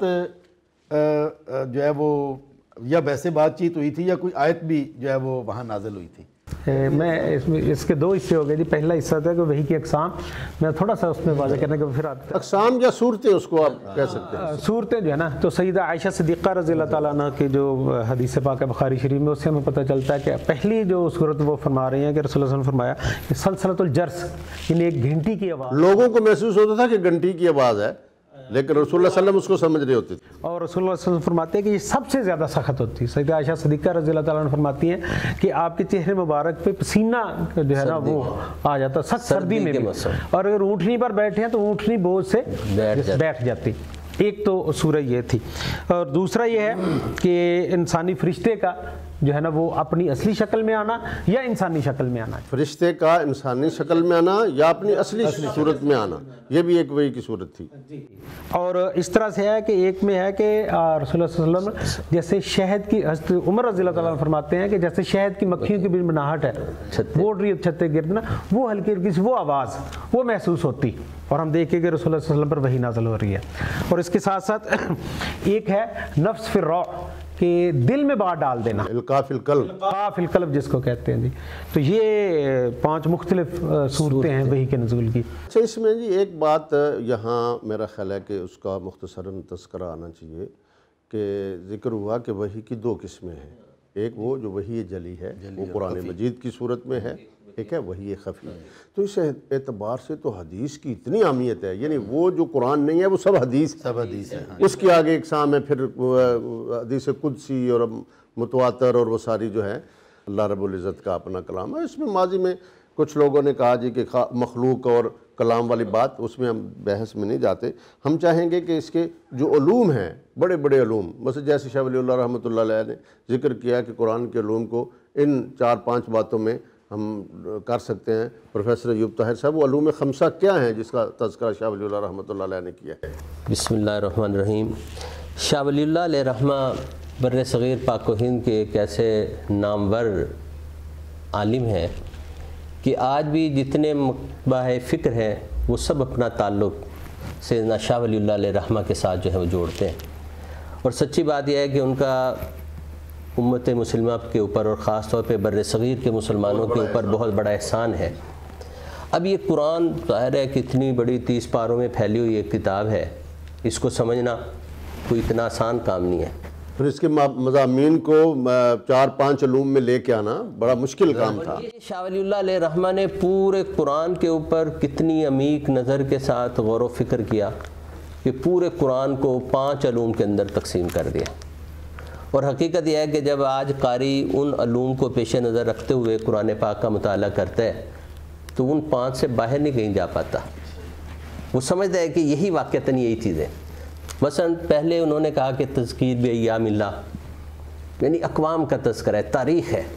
جو ہے وہ یا ویسے بات چیت ہوئی تھی، یا کوئی آیت بھی جو ہے وہ وہاں نازل ہوئی تھی؟ میں اس میں اس کے دو حصے ہو گئے جی۔ پہلا حصہ تھا کہ وحی کی اقسام، میں تھوڑا سا اس میں واضح کرنے کے پھر آپ اقسام یا صورتیں اس کو آپ کہہ سکتے ہیں، صورتیں جو ہے نا، تو سیدہ عائشہ صدیقہ رضی اللہ تعالیٰ عنہ کی جو حدیث پاک ہے بخاری شریف میں، اس سے ہمیں پتہ چلتا ہے کہ پہلی جو صورت وہ فرما رہی ہیں کہ رسول اللہ صلی اللہ علیہ وسلم نے فرمایا کہ سلسلۃ الجرس، یعنی ایک گھنٹی کی آواز۔ لوگوں کو محسوس ہوتا تھا کہ گھنٹی کی آواز ہے، لیکن رسول اللہ صلی اللہ علیہ وسلم اس کو سمجھ رہے ہوتے تھے، اور رسول اللہ صلی اللہ علیہ وسلم فرماتے ہیں کہ یہ سب سے زیادہ سخت ہوتی ہے۔ سیدہ عائشہ صدیقہ رضی اللہ تعالیٰ عنہ فرماتی ہیں کہ آپ کے چہرے مبارک پہ پسینہ جو ہے نا وہ آ جاتا، سخت سردی میں بھی، اور اگر اونٹنی پر بیٹھے ہیں تو اونٹنی بوجھ سے بیٹھ جاتی۔ ایک تو سورہ یہ تھی، اور دوسرا یہ ہے کہ انسانی فرشتے کا جو ہے نا وہ اپنی اصلی شکل میں آنا یا انسانی شکل میں آنا، فرشتے کا انسانی شکل میں آنا یا اپنی اصلی صورت میں آنا، یہ بھی ایک وحی کی صورت تھی۔ اور اس طرح سے ہے کہ ایک میں ہے کہ رسول اللہ صلی اللہ علیہ وسلم جیسے شہد کی، حضرت عمر رضی اللہ تعالیٰ عنہ فرماتے ہیں کہ جیسے شہد کی مکھیوں کی بنبناہٹ ہے، بوڑ رہی چھتے گرد نا، وہ ہلکی ہلکی سی وہ آواز وہ محسوس ہوتی، اور ہم دیکھیں کہ رسول اللہ صلی اللہ علیہ وسلم پر وحی نازل ہو رہی ہے۔ اور اس کے ساتھ ساتھ ایک ہے نفس فی الروح، کہ دل میں بات ڈال دینا، القاء فی القلب، القاء فی القلب جس کو کہتے ہیں جی۔ تو یہ پانچ مختلف صورتیں ہیں وحی کے نزول کی۔ اچھا اس میں جی ایک بات یہاں میرا خیال ہے کہ اس کا مختصراً تذکرہ آنا چاہیے، کہ ذکر ہوا کہ وحی کی دو قسمیں ہیں، ایک وہ جو وحی جلی ہے وہ قرآن مجید کی صورت میں ہے، ایک ہے وحی خفی۔ تو اس اعتبار سے تو حدیث کی اتنی اہمیت ہے، یعنی وہ جو قرآن نہیں ہے وہ سب حدیث سب حدیث ہے، اس کی آگے اقسام ہے، پھر حدیث قدسی اور متواتر اور وہ ساری جو ہے اللہ رب العزت کا اپنا کلام ہے۔ اس میں ماضی میں کچھ لوگوں نے کہا جی کہ مخلوق اور کلام والی بات، اس میں ہم بحث میں نہیں جاتے، ہم چاہیں گے کہ اس کے جو علوم ہیں بڑے بڑے علوم، مثلا جیسے شاہ ولی اللہ رحمۃ اللہ علیہ نے ذکر کیا کہ قرآن کے علوم کو ان چار پانچ باتوں میں ہم کر سکتے ہیں۔ پروفیسر ایوب طاہر صاحب، وہ علوم خمسہ کیا ہیں جس کا تذکرہ شاہ ولی اللہ رحمۃ اللہ علیہ نے کیا ہے؟ بسم اللہ الرحمن الرحیم۔ شاہ ولی اللہ علیہ رحمہ بر صغیر پاک و ہند کے ایک ایسے نامور عالم ہیں کہ آج بھی جتنے مکتبہ فکر ہیں وہ سب اپنا تعلق سیدنا شاہ ولی اللہ علیہ رحمہ کے ساتھ جو ہے وہ جوڑتے ہیں، اور سچی بات یہ ہے کہ ان کا امت مسلمہ کے اوپر اور خاص طور پہ بر صغیر کے مسلمانوں کے اوپر بہت بڑا احسان ہے۔ اب یہ قرآن ظاہر ہے کہ اتنی بڑی تیس پاروں میں پھیلی ہوئی ایک کتاب ہے، اس کو سمجھنا کوئی اتنا آسان کام نہیں ہے، پھر اس کے مضامین کو چار پانچ علوم میں لے کے آنا بڑا مشکل کام تھا۔ شاہ ولی اللہ علیہ رحمہ نے پورے قرآن کے اوپر کتنی عمیق نظر کے ساتھ غور و فکر کیا کہ پورے قرآن کو پانچ علوم کے اندر تقسیم کر دیا، اور حقیقت یہ ہے کہ جب آج قاری ان علوم کو پیش نظر رکھتے ہوئے قرآن پاک کا مطالعہ کرتا ہے تو ان پانچ سے باہر نہیں کہیں جا پاتا، وہ سمجھتا ہے کہ یہی واقعتاً یہی چیز ہے۔ مثلا پہلے انہوں نے کہا کہ تذکیر بایام اللہ، یعنی اقوام کا تذکرہ ہے، تاریخ ہے،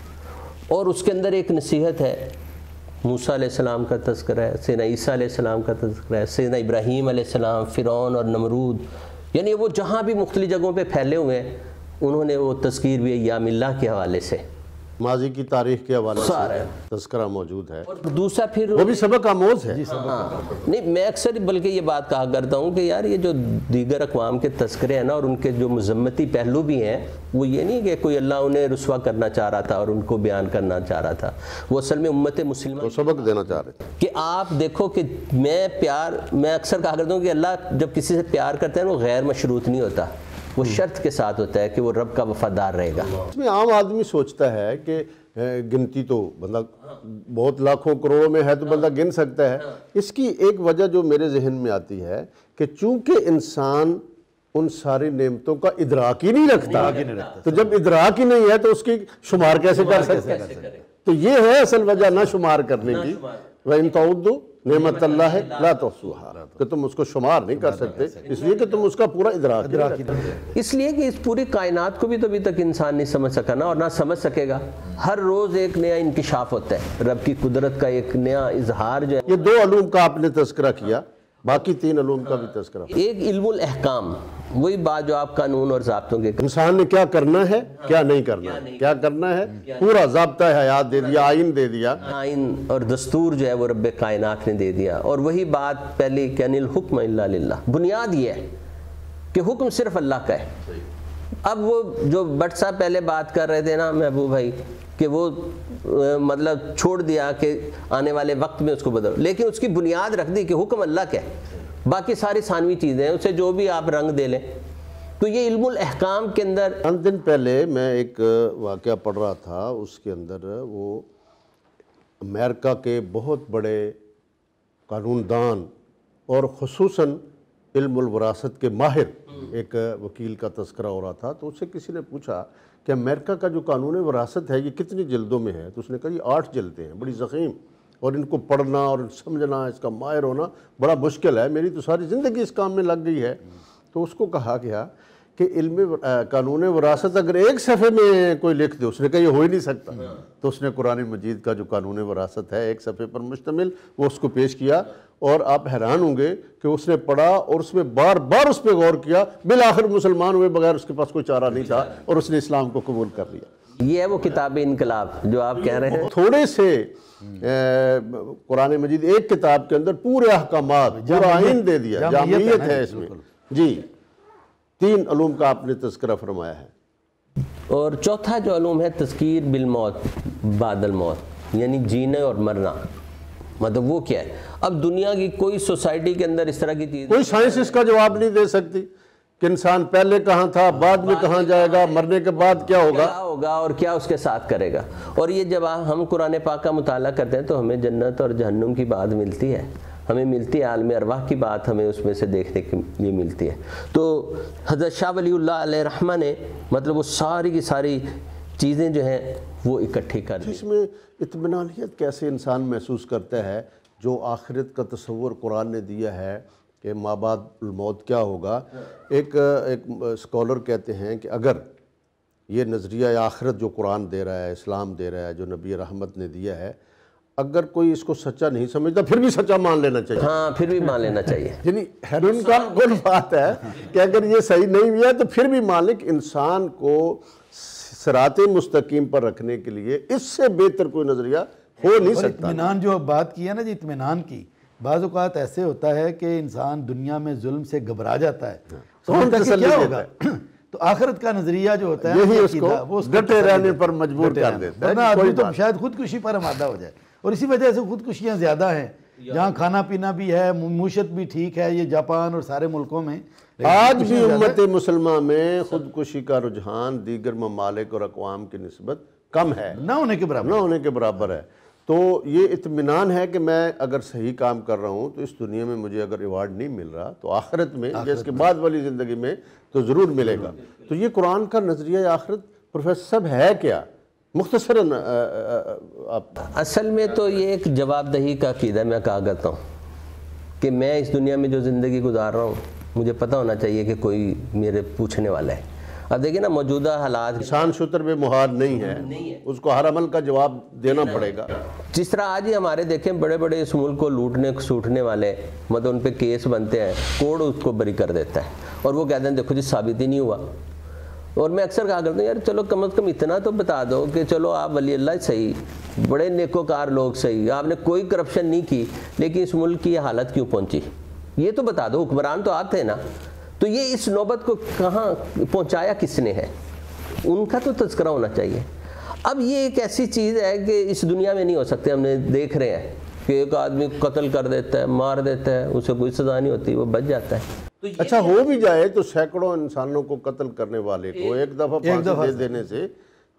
اور اس کے اندر ایک نصیحت ہے، موسیٰ علیہ السلام کا تذکرہ ہے، سیدنا عیسیٰ علیہ السلام کا تذکرہ ہے، سیدنا ابراہیم علیہ السلام، فرعون اور نمرود، یعنی وہ جہاں بھی مختلف جگہوں پہ پھیلے ہوئے ہیں انہوں نے وہ تذکیر بایام اللہ کے حوالے سے، ماضی کی تاریخ کے حوالے سے تذکرہ موجود ہے، اور دوسرا پھر وہ بھی سبق آموز ہے۔ ہاں نہیں، میں اکثر بلکہ یہ بات کہا کرتا ہوں کہ یار یہ جو دیگر اقوام کے تذکرے ہیں نا، اور ان کے جو مذمتی پہلو بھی ہیں، وہ یہ نہیں کہ کوئی اللہ انہیں رسوا کرنا چاہ رہا تھا اور ان کو بیان کرنا چاہ رہا تھا، وہ اصل میں امت مسلمہ کو سبق دینا چاہ رہے تھے کہ آپ دیکھو کہ میں پیار میں اکثر کہا کرتا ہوں کہ اللہ جب کسی سے پیار کرتے ہیں وہ غیر مشروط نہیں ہوتا، وہ شرط کے ساتھ ہوتا ہے کہ وہ رب کا وفادار رہے گا۔ اس میں عام آدمی سوچتا ہے کہ گنتی تو بندہ بہت لاکھوں کروڑوں میں ہے تو بندہ گن سکتا ہے. اس کی ایک وجہ جو میرے ذہن میں آتی ہے کہ چونکہ انسان ان ساری نعمتوں کا ادراک ہی نہیں رکھتا, تو جب ادراک ہی نہیں ہے تو اس کی شمار کیسے کر سکتے ہیں؟ تو یہ ہے اصل وجہ نہ شمار کرنے کی. وَإِن تَعُدُّوا نعمت اللہ لا تحصوها, کہ تم اس کو شمار نہیں کر سکتے اس لیے کہ تم اس کا پورا ادراک نہیں رکھتے. اس لیے کہ اس پوری کائنات کو بھی تو ابھی تک انسان نہیں سمجھ سکا نا, اور نہ سمجھ سکے گا. ہر روز ایک نیا انکشاف ہوتا ہے, رب کی قدرت کا ایک نیا اظہار جو ہے. یہ دو علوم کا آپ نے تذکرہ کیا, باقی تین علوم کا بھی تذکرہ. ایک علم الاحکام, وہی بات جو آپ قانون اور ضابطوں کے, انسان نے کیا کرنا ہے کیا نہیں کرنا ہے, کیا کرنا ہے پورا ضابطہ حیات دے دیا, آئین دے دیا. آئین اور دستور جو ہے وہ رب کائنات نے دے دیا. اور وہی بات پہلے کہ انل حکم الا للہ, بنیاد یہ ہے کہ حکم صرف اللہ کا ہے. اب وہ جو بٹ صاحب پہلے بات کر رہے تھے نا محبوب بھائی, کہ وہ مطلب چھوڑ دیا کہ آنے والے وقت میں اس کو بدلو, لیکن اس کی بنیاد رکھ دی کہ حکم اللہ کا ہے, باقی ساری ثانوی چیزیں ہیں, اسے جو بھی آپ رنگ دے لیں. تو یہ علم الاحکام کے اندر چند دن پہلے میں ایک واقعہ پڑھ رہا تھا, اس کے اندر وہ امریکہ کے بہت بڑے قانون دان اور خصوصاً علم الوراثت کے ماہر ایک وکیل کا تذکرہ ہو رہا تھا. تو اس سے کسی نے پوچھا کہ امریکہ کا جو قانون وراثت ہے یہ کتنی جلدوں میں ہے؟ تو اس نے کہا یہ آٹھ جلدیں ہیں, بڑی ضخیم, اور ان کو پڑھنا اور سمجھنا, اس کا ماہر ہونا بڑا مشکل ہے. میری تو ساری زندگی اس کام میں لگ گئی ہے. تو اس کو کہا گیا کہ علم قانون وراثت اگر ایک صفحے میں کوئی لکھ دے, اس نے کہا یہ ہو ہی نہیں سکتا. تو اس نے قرآن مجید کا جو قانون وراثت ہے ایک صفحے پر مشتمل, وہ اس کو پیش کیا, اور آپ حیران ہوں گے کہ اس نے پڑھا اور اس میں بار بار اس پہ غور کیا. بالآخر مسلمان ہوئے بغیر اس کے پاس کوئی چارہ نہیں تھا اور اس نے اسلام کو قبول کر لیا. یہ ہے وہ کتاب انقلاب جو آپ کہہ رہے ہیں. تھوڑے سے قرآن مجید ایک کتاب کے اندر پورے احکامات, پورا آئین دے دیا, جامعیت ہے اس میں. جی, تین علوم کا آپ نے تذکرہ فرمایا ہے. اور چوتھا جو علوم ہے تذکیر بالموت بعد الموت, یعنی جینے اور مرنا. مطلب وہ کیا ہے؟ اب دنیا کی کوئی سوسائٹی کے اندر اس طرح کی چیز, کوئی سائنس اس کا جواب نہیں دے سکتی کہ انسان پہلے کہاں تھا, بعد میں کہاں جائے گا, مرنے کے بعد کیا ہوگا کیا ہوگا اور کیا اس کے ساتھ کرے گا. اور یہ جب ہم قرآن پاک کا مطالعہ کرتے ہیں تو ہمیں جنت اور جہنم کی بات ملتی ہے, ہمیں ملتی ہے عالم ارواح کی بات, ہمیں اس میں سے دیکھنے کے لیے ملتی ہے. تو حضرت شاہ ولی اللہ علیہ رحمہ نے مطلب وہ ساری کی ساری چیزیں جو ہیں وہ اکٹھی کر دی. اس میں اطمینانیت کیسے انسان محسوس کرتا ہے جو آخرت کا تصور قرآن نے دیا ہے کہ ما بعد الموت کیا ہوگا. ایک ایک اسکالر کہتے ہیں کہ اگر یہ نظریہ آخرت جو قرآن دے رہا ہے, اسلام دے رہا ہے, جو نبی رحمت نے دیا ہے, اگر کوئی اس کو سچا نہیں سمجھتا پھر بھی سچا مان لینا چاہیے. ہاں, پھر بھی مان لینا چاہیے. یعنی حیران کا کل بات ہے کہ اگر یہ صحیح نہیں ہوا تو پھر بھی مان لیں کہ انسان کو صراط مستقیم پر رکھنے کے لیے اس سے بہتر کوئی نظریہ ہو نہیں سکتا. اطمینان جو بات کی ہے نا جی, اطمینان کی, بعض اوقات ایسے ہوتا ہے کہ انسان دنیا میں ظلم سے گھبرا جاتا ہے, سمجھتا ہے کہ کیا ہوگا, تو آخرت کا نظریہ جو ہوتا ہے یہی اس کو ڈٹے رہنے پر مجبور کر دیتا ہے. آدمی تو شاید خودکشی پر آمادہ ہو جائے, اور اسی وجہ سے خودکشیاں زیادہ ہیں. جہاں کھانا پینا بھی ہے, معیشت بھی ٹھیک ہے, یہ جاپان اور سارے ملکوں میں, آج بھی امت مسلمہ میں خودکشی کا رجحان دیگر ممالک اور اقوام کی نسبت کم ہے, نہ ہونے کے برابر نہ ہونے کے برابر ہے. تو یہ اطمینان ہے کہ میں اگر صحیح کام کر رہا ہوں تو اس دنیا میں مجھے اگر ایوارڈ نہیں مل رہا تو آخرت میں یا اس کے بعد والی زندگی میں تو ضرور ملے گا. تو یہ قرآن کا نظریہ آخرت پروفیسر صاحب ہے کیا؟ مختصراً آپ. اصل میں تو یہ ایک جواب دہی کا عقیدہ میں کہا کرتا ہوں کہ میں اس دنیا میں جو زندگی گزار رہا ہوں مجھے پتہ ہونا چاہیے کہ کوئی میرے پوچھنے والا ہے. اب دیکھیں نا, موجودہ حالات, انسان شتر بے مہار نہیں ہے, اس کو ہر عمل کا جواب دینا پڑے گا. جس طرح آج ہی ہمارے دیکھیں بڑے بڑے اس ملک کو لوٹنے سوٹنے والے, مطلب ان پہ کیس بنتے ہیں, کوڑ اس کو بری کر دیتا ہے اور وہ کہتے ہیں دیکھو جی ثابت ہی نہیں ہوا. اور میں اکثر کہا کرتا ہوں یار چلو کم از کم اتنا تو بتا دو کہ چلو آپ ولی اللہ صحیح, بڑے نیکوکار لوگ صحیح, آپ نے کوئی کرپشن نہیں کی, لیکن اس ملک کی یہ حالت کیوں پہنچی یہ تو بتا دو. حکمران تو آپ تھے نا, تو یہ اس نوبت کو کہاں پہنچایا کس نے ہے, ان کا تو تذکرہ ہونا چاہیے. اب یہ ایک ایسی چیز ہے کہ اس دنیا میں نہیں ہو سکتے. ہم نے دیکھ رہے ہیں کہ ایک آدمی قتل کر دیتا ہے, مار دیتا ہے, اسے کوئی سزا نہیں ہوتی, وہ بچ جاتا ہے. اچھا ہو بھی جائے تو سینکڑوں انسانوں کو قتل کرنے والے کو ایک دفعہ پھانسی دے دینے سے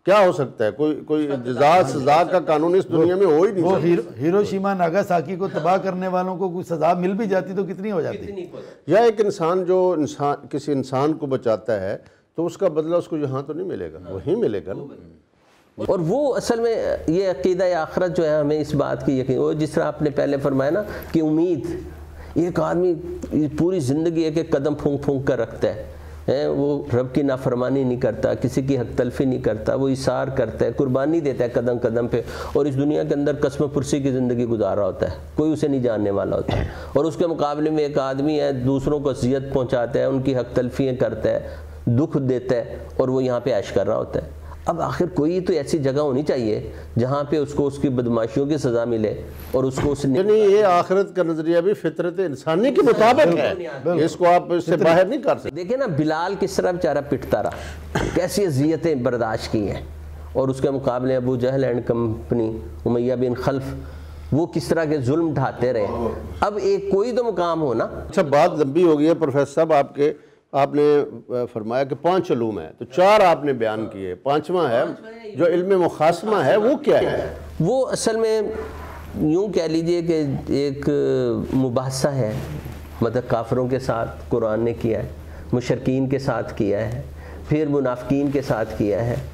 کیا ہو سکتا ہے؟ کوئی کوئی جزا سزا کا قانون اس دنیا میں ہو ہی نہیں وہ سکتا۔ ہیروشیما ناگاساکی کو تباہ کرنے والوں کو کوئی سزا مل بھی جاتی تو کتنی ہو جاتی؟ یا ایک انسان جو انسان کسی انسان کو بچاتا ہے تو اس کا بدلہ اس کو یہاں تو نہیں ملے گا، وہیں ملے گا نا۔ اور وہ اصل میں یہ عقیدہ آخرت جو ہے ہمیں اس بات کی یقین، وہ جس طرح آپ نے پہلے فرمایا نا کہ امید، ایک آدمی پوری زندگی ایک ایک قدم پھونک پھونک کر رکھتا ہے، وہ رب کی نافرمانی نہیں کرتا، کسی کی حق تلفی نہیں کرتا، وہ اثار کرتا ہے، قربانی دیتا ہے قدم قدم پہ، اور اس دنیا کے اندر قسم پرسی کی زندگی گزار رہا ہوتا ہے، کوئی اسے نہیں جاننے والا ہوتا ہے۔ اور اس کے مقابلے میں ایک آدمی ہے دوسروں کو اذیت پہنچاتا ہے، ان کی حق تلفیاں کرتا ہے، دکھ دیتا ہے، اور وہ یہاں پہ عیش کر رہا ہوتا ہے۔ اب آخر کوئی تو ایسی جگہ ہونی چاہیے جہاں پہ اس کو اس کی بدماشیوں کی سزا ملے اور اس کو اس نے، یعنی یہ آخرت کا نظریہ بھی فطرت انسانی کے مطابق ہے، اس کو آپ اس سے باہر نہیں کر سکتے۔ دیکھیں نا بلال کس طرح بیچارہ پٹتا رہا، کیسی اذیتیں برداشت کی ہیں، اور اس کے مقابلے ابو جہل اینڈ کمپنی، امیہ بن خلف، وہ کس طرح کے ظلم ڈھاتے رہے۔ اب ایک کوئی تو مقام ہو نا۔ اچھا بات لمبی ہو گئی ہے پروفیسر صاحب، آپ کے آپ نے فرمایا کہ پانچ علوم ہیں، تو چار آپ نے بیان کیے، پانچواں ہے جو علم مخاصمہ ہے، وہ کیا ہے؟ وہ اصل میں یوں کہہ لیجئے کہ ایک مباحثہ ہے، مطلب کافروں کے ساتھ قرآن نے کیا ہے، مشرکین کے ساتھ کیا ہے، پھر منافقین کے ساتھ کیا ہے،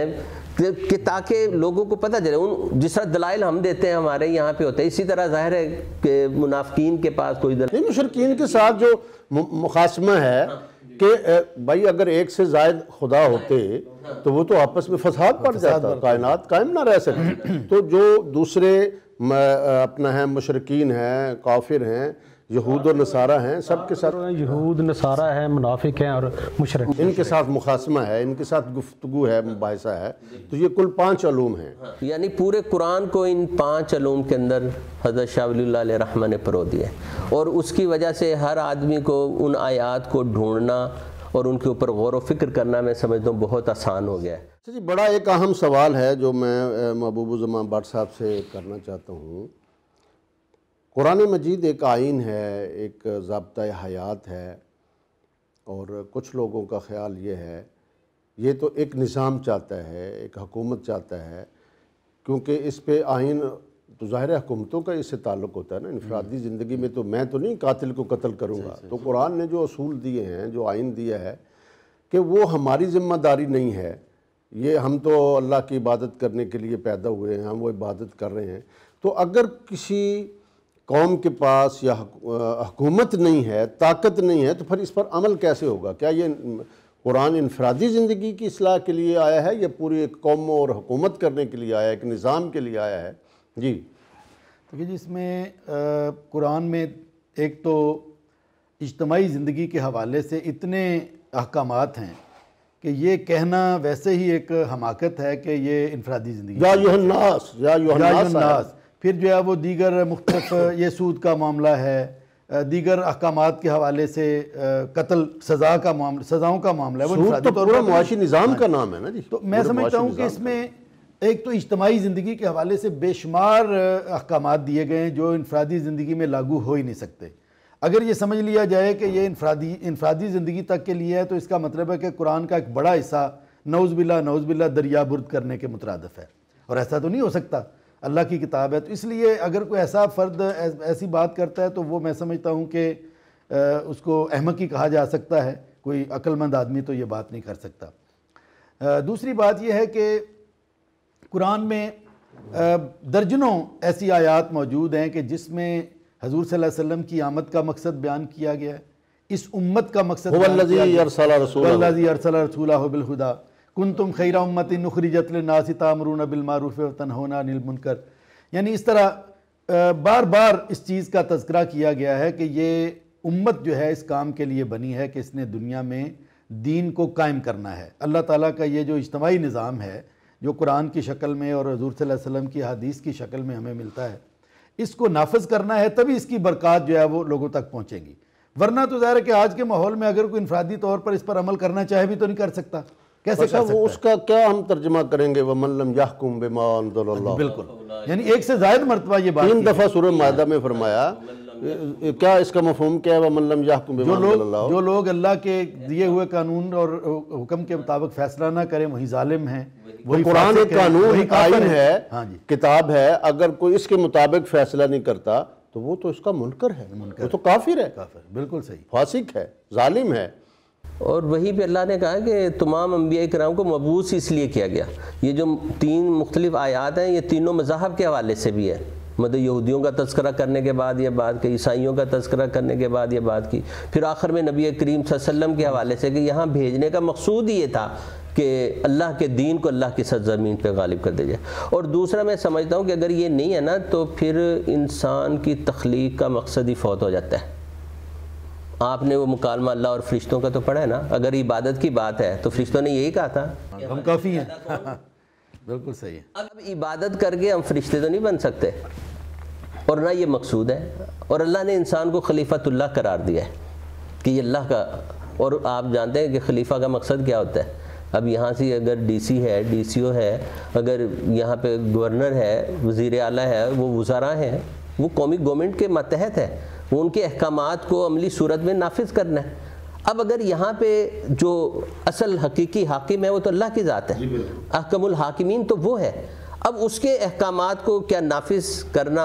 کہ تاکہ لوگوں کو پتہ چلے، ان جس طرح دلائل ہم دیتے ہیں ہمارے یہاں پہ ہوتے ہیں، اسی طرح ظاہر ہے کہ منافقین کے پاس کوئی دلائل نہیں۔ مشرکین کے ساتھ جو مخاصمہ ہے کہ بھائی اگر ایک سے زائد خدا ہوتے تو وہ تو آپس میں فساد پڑ جاتا، کائنات قائم نہ رہ سکتی۔ تو جو دوسرے اپنا ہیں مشرکین ہیں، کافر ہیں، یہود و نصارہ ہیں، سب کے ساتھ یہود نصارہ ہیں، منافق ہیں اور مشرک، ان کے ساتھ مخاصمہ ہے، ان کے ساتھ گفتگو ہے، مباحثہ ہے، تو یہ کل پانچ علوم ہیں۔ یعنی پورے قرآن کو ان پانچ علوم کے اندر حضرت شاہ ولی اللہ علیہ رحمہ نے پرو دیا ہے، اور اس کی وجہ سے ہر آدمی کو ان آیات کو ڈھونڈنا اور ان کے اوپر غور و فکر کرنا میں سمجھتا ہوں بہت آسان ہو گیا ہے۔ جی بڑا ایک اہم سوال ہے جو میں محبوب الزمان بٹ صاحب سے کرنا چاہتا ہوں۔ قرآن مجید ایک آئین ہے، ایک ضابطۂ حیات ہے، اور کچھ لوگوں کا خیال یہ ہے یہ تو ایک نظام چاہتا ہے، ایک حکومت چاہتا ہے، کیونکہ اس پہ آئین تو ظاہر حکومتوں کا اس سے تعلق ہوتا ہے نا۔ انفرادی زندگی میں تو میں تو نہیں قاتل کو قتل کروں گا، تو قرآن نے جو اصول دیے ہیں، جو آئین دیا ہے کہ وہ ہماری ذمہ داری نہیں ہے، یہ ہم تو اللہ کی عبادت کرنے کے لیے پیدا ہوئے ہیں، ہم وہ عبادت کر رہے ہیں۔ تو اگر کسی قوم کے پاس یا حکومت نہیں ہے، طاقت نہیں ہے، تو پھر اس پر عمل کیسے ہوگا؟ کیا یہ قرآن انفرادی زندگی کی اصلاح کے لیے آیا ہے یا پوری ایک قوم اور حکومت کرنے کے لیے آیا ہے، ایک نظام کے لیے آیا ہے؟ جی دیکھیے جی، اس میں قرآن میں ایک تو اجتماعی زندگی کے حوالے سے اتنے احکامات ہیں کہ یہ کہنا ویسے ہی ایک حماقت ہے کہ یہ انفرادی زندگی یا ایھا الناس، یا ایھا الناس ہے۔ پھر جو ہے وہ دیگر مختلف یہ سود کا معاملہ ہے، دیگر احکامات کے حوالے سے قتل سزا کا معاملہ، سزاؤں کا معاملہ ہے، وہ سود تو پورا معاشی نظام کا نام ہے نا جی۔ تو میں سمجھتا ہوں کہ اس میں ایک تو اجتماعی زندگی کے حوالے سے بے شمار احکامات دیے گئے ہیں جو انفرادی زندگی میں لاگو ہو ہی نہیں سکتے۔ اگر یہ سمجھ لیا جائے کہ یہ انفرادی انفرادی زندگی تک کے لیے ہے تو اس کا مطلب ہے کہ قرآن کا ایک بڑا حصہ نعوذ باللہ نعوذ باللہ دریا برد کرنے کے مترادف ہے، اور ایسا تو نہیں ہو سکتا، اللہ کی کتاب ہے۔ تو اس لیے اگر کوئی ایسا فرد ایسی بات کرتا ہے تو وہ میں سمجھتا ہوں کہ اس کو احمقی کہا جا سکتا ہے، کوئی عقل مند آدمی تو یہ بات نہیں کر سکتا۔ دوسری بات یہ ہے کہ قرآن میں درجنوں ایسی آیات موجود ہیں کہ جس میں حضور صلی اللہ علیہ وسلم کی آمد کا مقصد بیان کیا گیا ہے، اس امت کا مقصد هو الذی ارسل رسولہ والذی ارسل رسولہ بالہدی کنتم خیر امت اخرجت للناس تأمرون بالمعروف وتنہون عن المنکر۔ یعنی اس طرح بار بار اس چیز کا تذکرہ کیا گیا ہے کہ یہ امت جو ہے اس کام کے لیے بنی ہے کہ اس نے دنیا میں دین کو قائم کرنا ہے۔ اللہ تعالیٰ کا یہ جو اجتماعی نظام ہے جو قرآن کی شکل میں اور حضور صلی اللہ علیہ وسلم کی حدیث کی شکل میں ہمیں ملتا ہے، اس کو نافذ کرنا ہے، تبھی اس کی برکات جو ہے وہ لوگوں تک پہنچیں گی۔ ورنہ تو ظاہر ہے کہ آج کے ماحول میں اگر کوئی انفرادی طور پر اس پر عمل کرنا چاہے بھی تو نہیں کر سکتا، کیسے کر سکتا وہ اس کا کیا ہم ترجمہ کریں گے؟ وَمَن لَمْ يَحْكُمْ بِمَا أَنزَلَ اللَّهُ۔ بالکل، یعنی ایک سے زائد مرتبہ یہ بات تین دفعہ سورہ مائدہ میں فرمایا، کیا اس کا مفہوم کیا ہے؟ وَمَن لَمْ يَحْكُمْ بِمَا أَنزَلَ اللَّهُ۔ جو لوگ اللہ کے دیے ہوئے قانون اور حکم کے مطابق فیصلہ نہ کریں وہی ظالم ہیں۔ وہی قرآن ایک فاسق ہے، قانون وہی کافر آئین ہے، ہاں جی، کتاب ہے، اگر کوئی اس کے مطابق فیصلہ نہیں کرتا تو وہ تو اس کا منکر ہے، وہ تو کافر ہے، کافر، بالکل صحیح۔ فاسق ہے، ظالم ہے۔ اور وہیں پہ اللہ نے کہا کہ تمام انبیاء کرام کو مبعوث اس لیے کیا گیا۔ یہ جو تین مختلف آیات ہیں یہ تینوں مذاہب کے حوالے سے بھی ہے، مطلب یہودیوں کا تذکرہ کرنے کے بعد یہ بات کی، عیسائیوں کا تذکرہ کرنے کے بعد یہ بات کی، پھر آخر میں نبی کریم صلی اللہ علیہ وسلم کے حوالے سے کہ یہاں بھیجنے کا مقصود ہی یہ تھا کہ اللہ کے دین کو اللہ کی سرزمین پہ غالب کر دیا جائے۔ اور دوسرا میں سمجھتا ہوں کہ اگر یہ نہیں ہے نا تو پھر انسان کی تخلیق کا مقصد ہی فوت ہو جاتا ہے۔ آپ نے وہ مکالمہ اللہ اور فرشتوں کا تو پڑھا ہے نا، اگر عبادت کی بات ہے تو فرشتوں نے یہی کہا تھا ہم کافی ہیں، بالکل صحیح ہے۔ اب عبادت کر کے ہم فرشتے تو نہیں بن سکتے، اور نہ یہ مقصود ہے، اور اللہ نے انسان کو خلیفۃ اللہ قرار دیا ہے کہ یہ اللہ کا، اور آپ جانتے ہیں کہ خلیفہ کا مقصد کیا ہوتا ہے۔ اب یہاں سے اگر ڈی سی ہے، ڈی سی او ہے، اگر یہاں پہ گورنر ہے، وزیر اعلیٰ ہے، وہ وزراء ہیں، وہ قومی گورنمنٹ کے ماتحت ہے، وہ ان کے احکامات کو عملی صورت میں نافذ کرنا ہے۔ اب اگر یہاں پہ جو اصل حقیقی حاکم ہے وہ تو اللہ کی ذات ہے، احکم الحاکمین تو وہ ہے، اب اس کے احکامات کو کیا نافذ کرنا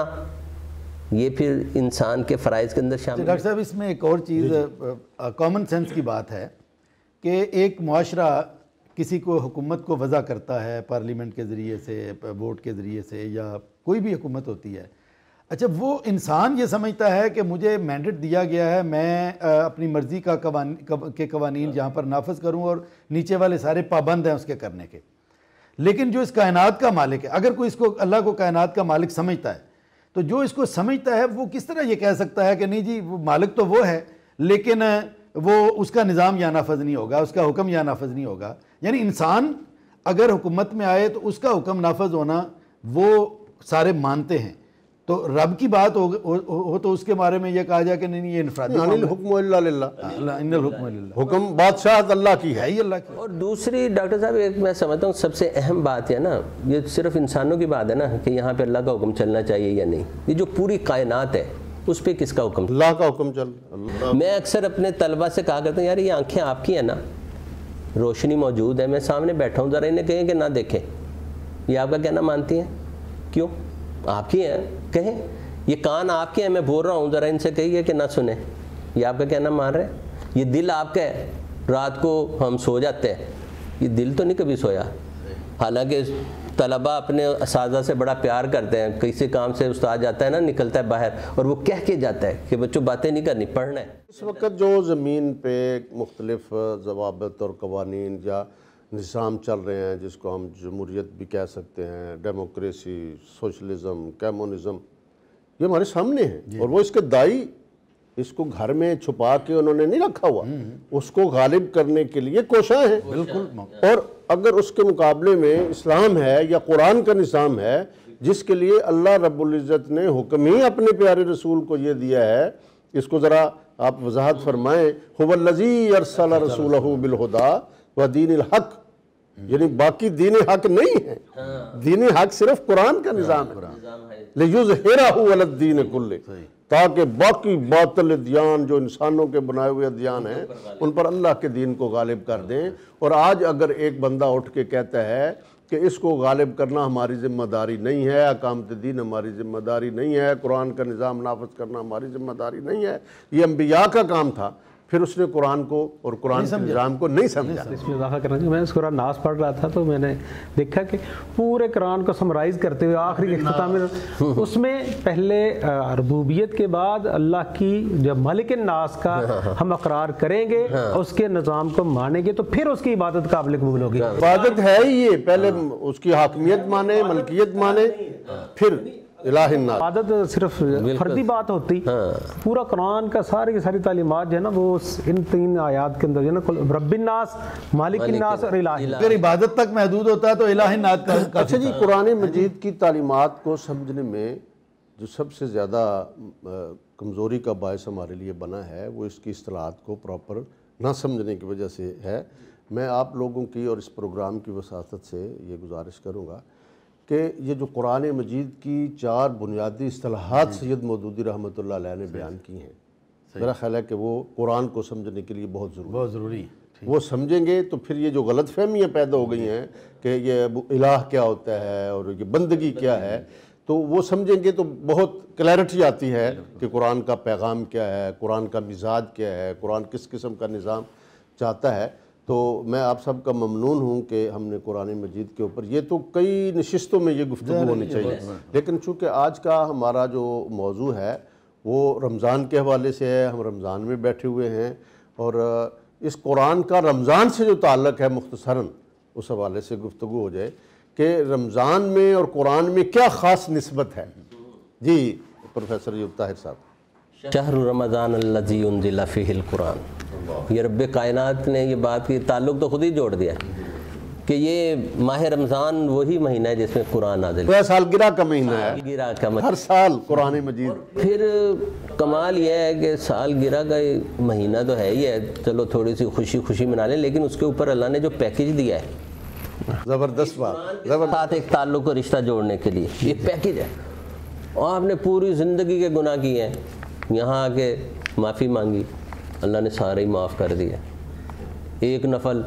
یہ پھر انسان کے فرائض کے اندر شامل ہے۔ ڈاکٹر صاحب اس میں ایک اور چیز کامن سینس کی بات ہے کہ ایک معاشرہ کسی کو حکومت کو وضع کرتا ہے پارلیمنٹ کے ذریعے سے، ووٹ کے ذریعے سے، یا کوئی بھی حکومت ہوتی ہے، اچھا وہ انسان یہ سمجھتا ہے کہ مجھے مینڈیٹ دیا گیا ہے، میں اپنی مرضی کا قوانین کے قوانین جہاں پر نافذ کروں اور نیچے والے سارے پابند ہیں اس کے کرنے کے۔ لیکن جو اس کائنات کا مالک ہے، اگر کوئی اس کو اللہ کو کائنات کا مالک سمجھتا ہے تو جو اس کو سمجھتا ہے وہ کس طرح یہ کہہ سکتا ہے کہ نہیں جی وہ مالک تو وہ ہے لیکن وہ اس کا نظام یا نافذ نہیں ہوگا، اس کا حکم یا نافذ نہیں ہوگا۔ یعنی انسان اگر حکومت میں آئے تو اس کا حکم نافذ ہونا وہ سارے مانتے ہیں، تو رب کی بات ہو تو اس کے بارے میں یہ کہا جائے کہ نہیں یہ انفرادی ان الحکم الا للہ، ان الحکم للہ، حکم بادشاہت اللہ کی ہے ہی اللہ کی۔ اور دوسری ڈاکٹر صاحب ایک میں سمجھتا ہوں سب سے اہم بات ہے نا، یہ صرف انسانوں کی بات ہے نا کہ یہاں پہ اللہ کا حکم چلنا چاہیے یا نہیں، یہ جو پوری کائنات ہے اس پہ کس کا حکم؟ اللہ کا حکم چل اللہ۔ میں اکثر اپنے طلبہ سے کہا کرتا ہوں یار یہ آنکھیں آپ کی ہیں نا، روشنی موجود ہے، میں سامنے بیٹھا ہوں، ذرا انہیں کہیں کہ نہ دیکھیں، یہ آپ کا کہنا مانتی ہیں؟ کیوں؟ آپ کی ہیں، کہیں۔ یہ کان آپ کے ہیں، میں بول رہا ہوں، ذرا ان سے کہیے کہ نہ سنیں، یہ آپ کا کہنا مان رہے ہیں۔ یہ دل آپ کا ہے، رات کو ہم سو جاتے ہیں، یہ دل تو نہیں کبھی سویا، حالانکہ طلبہ اپنے اساتذہ سے بڑا پیار کرتے ہیں، کسی کام سے استاد جاتا ہے نا، نکلتا ہے باہر اور وہ کہہ کے جاتا ہے کہ بچوں باتیں نہیں کرنی، پڑھنا ہے۔ اس وقت جو زمین پہ مختلف ضوابط اور قوانین یا نظام چل رہے ہیں جس کو ہم جمہوریت بھی کہہ سکتے ہیں، ڈیموکریسی، سوشلزم، کمیونزم، یہ ہمارے سامنے ہیں، اور وہ اس کے دائی اس کو گھر میں چھپا کے انہوں نے نہیں رکھا ہوا، اس کو غالب کرنے کے لیے کوشاں ہیں۔ بالکل۔ اور اگر اس کے مقابلے میں اسلام ہے یا قرآن کا نظام ہے جس کے لیے اللہ رب العزت نے حکم ہی اپنے پیارے رسول کو یہ دیا ہے، اس کو ذرا آپ وضاحت فرمائیں۔ هو الذی ارسل رسولہ بالہدی ودین الحق، یعنی باقی دین حق نہیں ہے، دین حق صرف قرآن کا نظام ہے، لیظہرہ علی الدین کلہ، تاکہ باقی باطل ادیان جو انسانوں کے بنائے ہوئے ادیان ہیں ان پر اللہ کے دین کو غالب کر دیں۔ اور آج اگر ایک بندہ اٹھ کے کہتا ہے کہ اس کو غالب کرنا ہماری ذمہ داری نہیں ہے، اقامت دین ہماری ذمہ داری نہیں ہے، قرآن کا نظام نافذ کرنا ہماری ذمہ داری نہیں ہے، یہ انبیاء کا کام تھا، پھر اس نے قرآن کو اور قرآن کے نظام کو نہیں سمجھا۔ اس میں اضافہ کرنا چاہیے، میں سورہ ناس پڑھ رہا تھا تو میں نے دیکھا کہ پورے قرآن کو سمرائز کرتے ہوئے آخری اختتام میں اس میں پہلے ربوبیت کے بعد اللہ کی جب مالک الناس کا ہم اقرار کریں گے، اس کے نظام کو مانیں گے تو پھر اس کی عبادت قابل قبول ہوگی۔ عبادت ہے ہی یہ، پہلے اس کی حاکمیت مانے، ملکیت مانے، پھر الہ الناس۔ عبادت صرف فردی بات ہوتی، پورا قرآن کا ساری کی ساری تعلیمات جو ہے نا وہ ان تین آیات کے اندر جو ہے نا رب الناس، مالک الناس اور الہ الناس۔ اگر عبادت تک محدود ہوتا ہے تو الہ الناس کا۔ اچھا جی، قرآن مجید کی تعلیمات کو سمجھنے میں جو سب سے زیادہ کمزوری کا باعث ہمارے لیے بنا ہے وہ اس کی اصطلاحات کو پراپر نہ سمجھنے کی وجہ سے ہے۔ میں آپ لوگوں کی اور اس پروگرام کی وساطت سے یہ گزارش کروں گا کہ یہ جو قرآن مجید کی چار بنیادی اصطلاحات سید مودودی رحمۃ اللہ علیہ نے بیان کی ہیں، میرا خیال ہے کہ وہ قرآن کو سمجھنے کے لیے بہت ضروری بہت ضروری ہے۔ وہ سمجھیں گے تو پھر یہ جو غلط فہمیاں پیدا ہو گئی ہیں کہ یہ الہ کیا ہوتا ہے اور یہ بندگی کیا ہے، تو وہ سمجھیں گے تو بہت کلیرٹی آتی ہے کہ قرآن کا پیغام کیا ہے، قرآن کا مزاج کیا ہے، قرآن کس قسم کا نظام چاہتا ہے۔ تو میں آپ سب کا ممنون ہوں کہ ہم نے قرآن مجید کے اوپر، یہ تو کئی نشستوں میں یہ گفتگو ہونی چاہیے، لیکن چونکہ آج کا ہمارا جو موضوع ہے وہ رمضان کے حوالے سے ہے، ہم رمضان میں بیٹھے ہوئے ہیں، اور اس قرآن کا رمضان سے جو تعلق ہے مختصراً اس حوالے سے گفتگو ہو جائے کہ رمضان میں اور قرآن میں کیا خاص نسبت ہے۔ جی پروفیسر ایوب طاہر صاحب۔ شہر رمضان الذی انزل فیہ القرآن، یہ رب کائنات نے یہ بات کی تعلق تو خود ہی جوڑ دیا کہ یہ ماہ رمضان وہی مہینہ ہے جس میں قرآن نازل وہ سالگرہ کا مہینہ ہے، گرا کا مہینہ۔ ہر سال قرآن مجید۔ پھر کمال یہ ہے کہ سال گرہ کا مہینہ تو ہے ہی ہے، چلو تھوڑی سی خوشی خوشی منا لیں، لیکن اس کے اوپر اللہ نے جو پیکیج دیا ہے زبردست بات، ساتھ ایک تعلق و رشتہ جوڑنے کے لیے یہ پیکیج ہے۔ اور آپ نے پوری زندگی کے گناہ کیے ہیں، یہاں آ کے معافی مانگی، اللہ نے سارے ہی معاف کر دیا۔ ایک نفل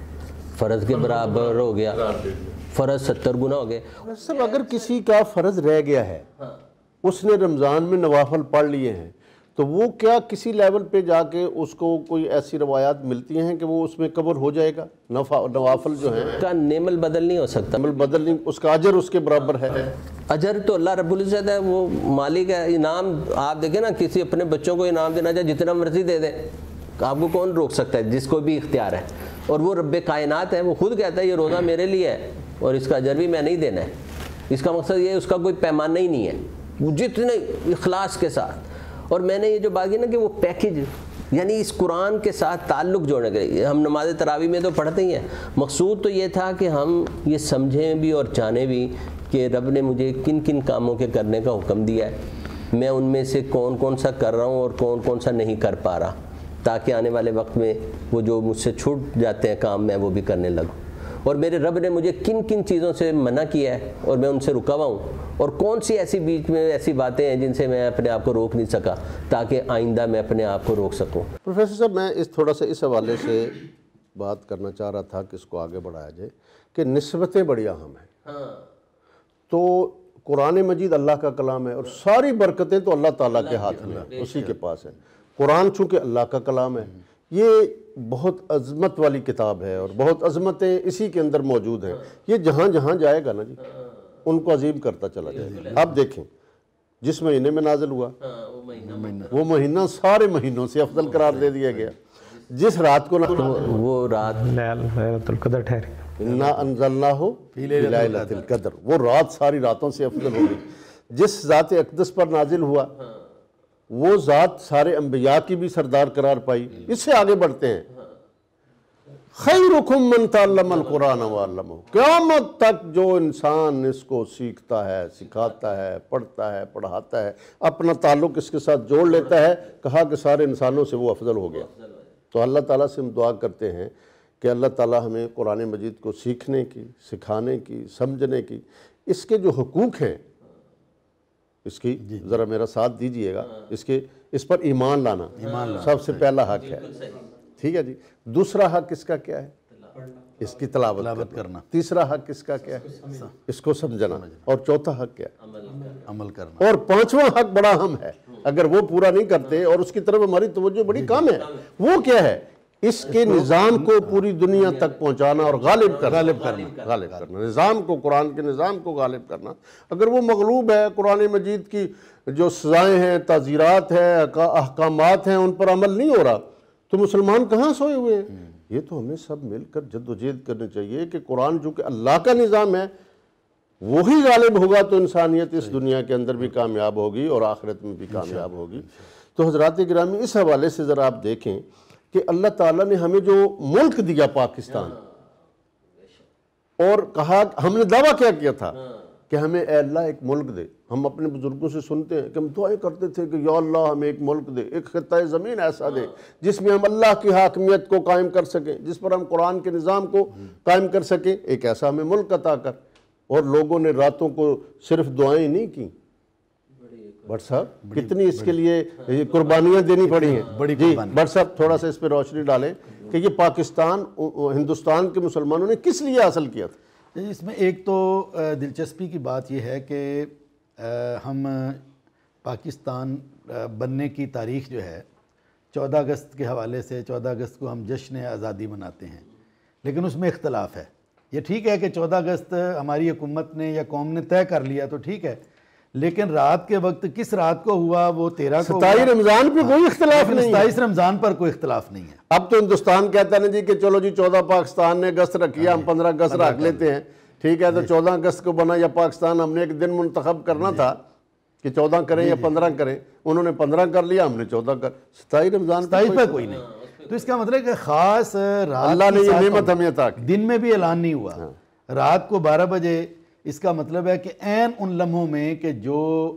فرض کے برابر ہو گیا، فرض ستر گنا ہو گئے۔ سب اگر کسی کا فرض رہ گیا ہے، اس نے رمضان میں نوافل پڑھ لیے ہیں، تو وہ کیا کسی لیول پہ جا کے اس کو کوئی ایسی روایات ملتی ہیں کہ وہ اس میں کور ہو جائے گا؟ نوافل جو ہیں کا نعم البدل نہیں ہو سکتا، عمل بدل نہیں، اس کا اجر اس کے برابر ہے۔ اجر تو اللہ رب العزت ہے، وہ مالک ہے۔ انعام آپ دیکھیں نا، کسی اپنے بچوں کو انعام دینا چاہے جتنا مرضی دے دے، آپ کو کون روک سکتا ہے؟ جس کو بھی اختیار ہے، اور وہ رب کائنات ہے، وہ خود کہتا ہے یہ روزہ میرے لیے ہے اور اس کا اجر بھی میں نہیں دینا ہے۔ اس کا مقصد یہ ہے اس کا کوئی پیمانہ ہی نہیں ہے، وہ جتنے اخلاص کے ساتھ۔ اور میں نے یہ جو بات کی نا کہ وہ پیکیج، یعنی اس قرآن کے ساتھ تعلق جوڑنے کے لیے، ہم نماز تراویح میں تو پڑھتے ہی ہیں، مقصود تو یہ تھا کہ ہم یہ سمجھیں بھی اور جانیں بھی کہ رب نے مجھے کن کن کاموں کے کرنے کا حکم دیا ہے، میں ان میں سے کون کون سا کر رہا ہوں اور کون کون سا نہیں کر پا رہا، تاکہ آنے والے وقت میں وہ جو مجھ سے چھوٹ جاتے ہیں کام میں وہ بھی کرنے لگوں۔ اور میرے رب نے مجھے کن کن چیزوں سے منع کیا ہے اور میں ان سے رکا ہوا ہوں، اور کون سی ایسی بیچ میں ایسی باتیں ہیں جن سے میں اپنے آپ کو روک نہیں سکا، تاکہ آئندہ میں اپنے آپ کو روک سکوں۔ پروفیسر صاحب، میں اس تھوڑا سا اس حوالے سے بات کرنا چاہ رہا تھا کہ اس کو آگے بڑھایا جائے کہ نسبتیں بڑی اہم ہیں۔ تو قرآن مجید اللہ کا کلام ہے اور ساری برکتیں تو اللہ تعالیٰ کے ہاتھ میں ہیں، اسی کے پاس ہے۔ قرآن چونکہ اللہ کا کلام ہے، یہ بہت عظمت والی کتاب ہے اور بہت عظمتیں اسی کے اندر موجود ہیں۔ یہ جہاں جہاں جائے گا نا جی، ان کو عظیم کرتا چلا جائے گا۔ آپ دیکھیں جس مہینے میں نازل ہوا وہ مہینہ سارے مہینوں سے افضل قرار دے دیا گیا۔ جس رات کو وہ رات لیلۃ القدر ٹھہری، انا انزلناہ فی لیلۃ القدر، وہ رات ساری راتوں سے افضل ہو گئی۔ جس ذات اقدس پر نازل ہوا وہ ذات سارے انبیاء کی بھی سردار قرار پائی۔ اس سے آگے بڑھتے ہیں، خیرکم من تعلم القرآن وعلمہ، قیامت تک جو انسان اس کو سیکھتا ہے، سکھاتا ہے، پڑھتا ہے، پڑھاتا ہے، اپنا تعلق اس کے ساتھ جوڑ لیتا ہے، کہا کہ سارے انسانوں سے وہ افضل ہو گیا۔ تو اللہ تعالیٰ سے ہم دعا کرتے ہیں کہ اللہ تعالیٰ ہمیں قرآن مجید کو سیکھنے کی، سکھانے کی، سمجھنے کی، اس کے جو حقوق ہیں اس کی ذرا میرا ساتھ دیجئے گا، اس کے اس پر ایمان لانا سب سے پہلا حق ہے، ٹھیک ہے جی۔ دوسرا حق اس کا کیا ہے؟ اس کی تلاوت کرنا۔ تیسرا حق اس کا کیا ہے؟ اس کو سمجھنا۔ اور چوتھا حق کیا ہے؟ عمل کرنا۔ اور پانچواں حق بڑا اہم ہے، اگر وہ پورا نہیں کرتے اور اس کی طرف ہماری توجہ بڑی کم ہے، وہ کیا ہے؟ اس کے نظام کو پوری دنیا تک پہنچانا اور غالب کرنا، غالب کرنا غالب کرنا نظام کو، قرآن کے نظام کو غالب کرنا۔ اگر وہ مغلوب ہے، قرآن مجید کی جو سزائیں ہیں، تعزیرات ہیں، احکامات ہیں، ان پر عمل نہیں ہو رہا، تو مسلمان کہاں سوئے ہوئے ہیں؟ یہ تو ہمیں سب مل کر جد و جہد کرنی چاہیے کہ قرآن جو کہ اللہ کا نظام ہے وہی غالب ہوگا تو انسانیت اس دنیا کے اندر بھی کامیاب ہوگی اور آخرت میں بھی کامیاب ہوگی۔ تو حضرات گرامی، اس حوالے سے ذرا آپ دیکھیں کہ اللہ تعالیٰ نے ہمیں جو ملک دیا پاکستان، اور کہا، ہم نے دعویٰ کیا کیا تھا کہ ہمیں اے اللہ ایک ملک دے۔ ہم اپنے بزرگوں سے سنتے ہیں کہ ہم دعائیں کرتے تھے کہ یا اللہ ہمیں ایک ملک دے، ایک خطہ زمین ایسا دے جس میں ہم اللہ کی حاکمیت کو قائم کر سکیں، جس پر ہم قرآن کے نظام کو قائم کر سکیں، ایک ایسا ہمیں ملک عطا کر۔ اور لوگوں نے راتوں کو صرف دعائیں نہیں کی، بٹ صاحب کتنی اس کے لیے قربانیاں دینی پڑی ہیں. بڑی جی بٹ صاحب تھوڑا سا اس پہ روشنی ڈالیں کہ یہ پاکستان ہندوستان کے مسلمانوں نے کس لیے حاصل کیا تھا؟ اس میں ایک تو دلچسپی کی بات یہ ہے کہ ہم پاکستان بننے کی تاریخ جو ہے چودہ اگست کے حوالے سے چودہ اگست کو ہم جشن آزادی مناتے ہیں، لیکن اس میں اختلاف ہے. یہ ٹھیک ہے کہ چودہ اگست ہماری حکومت نے یا قوم نے طے کر لیا تو ٹھیک ہے، لیکن رات کے وقت کس رات کو ہوا وہ تیرہ کو ستائیس رمضان پہ کوئی اختلاف نہیں ہے. ستائیس رمضان پر کوئی اختلاف نہیں ہے. اب تو ہندوستان کہتا ہے نا جی کہ چلو جی چودہ پاکستان نے اگست رکھیا، ہم پندرہ اگست رکھ لیتے ہیں، ٹھیک ہے. تو چودہ اگست کو بنا یا پاکستان ہم نے ایک دن منتخب کرنا تھا کہ چودہ کریں یا پندرہ کریں، انہوں نے پندرہ کر لیا، ہم نے چودہ کر. ستائیس رمضان ستائیس پہ کوئی نہیں. تو اس کا مطلب ہے کہ خاص رات اللہ نے یہ نعمت ہمیں عطا کی. دن میں بھی اعلان نہیں ہوا، رات کو بارہ بجے. اس کا مطلب ہے کہ عین ان لمحوں میں کہ جو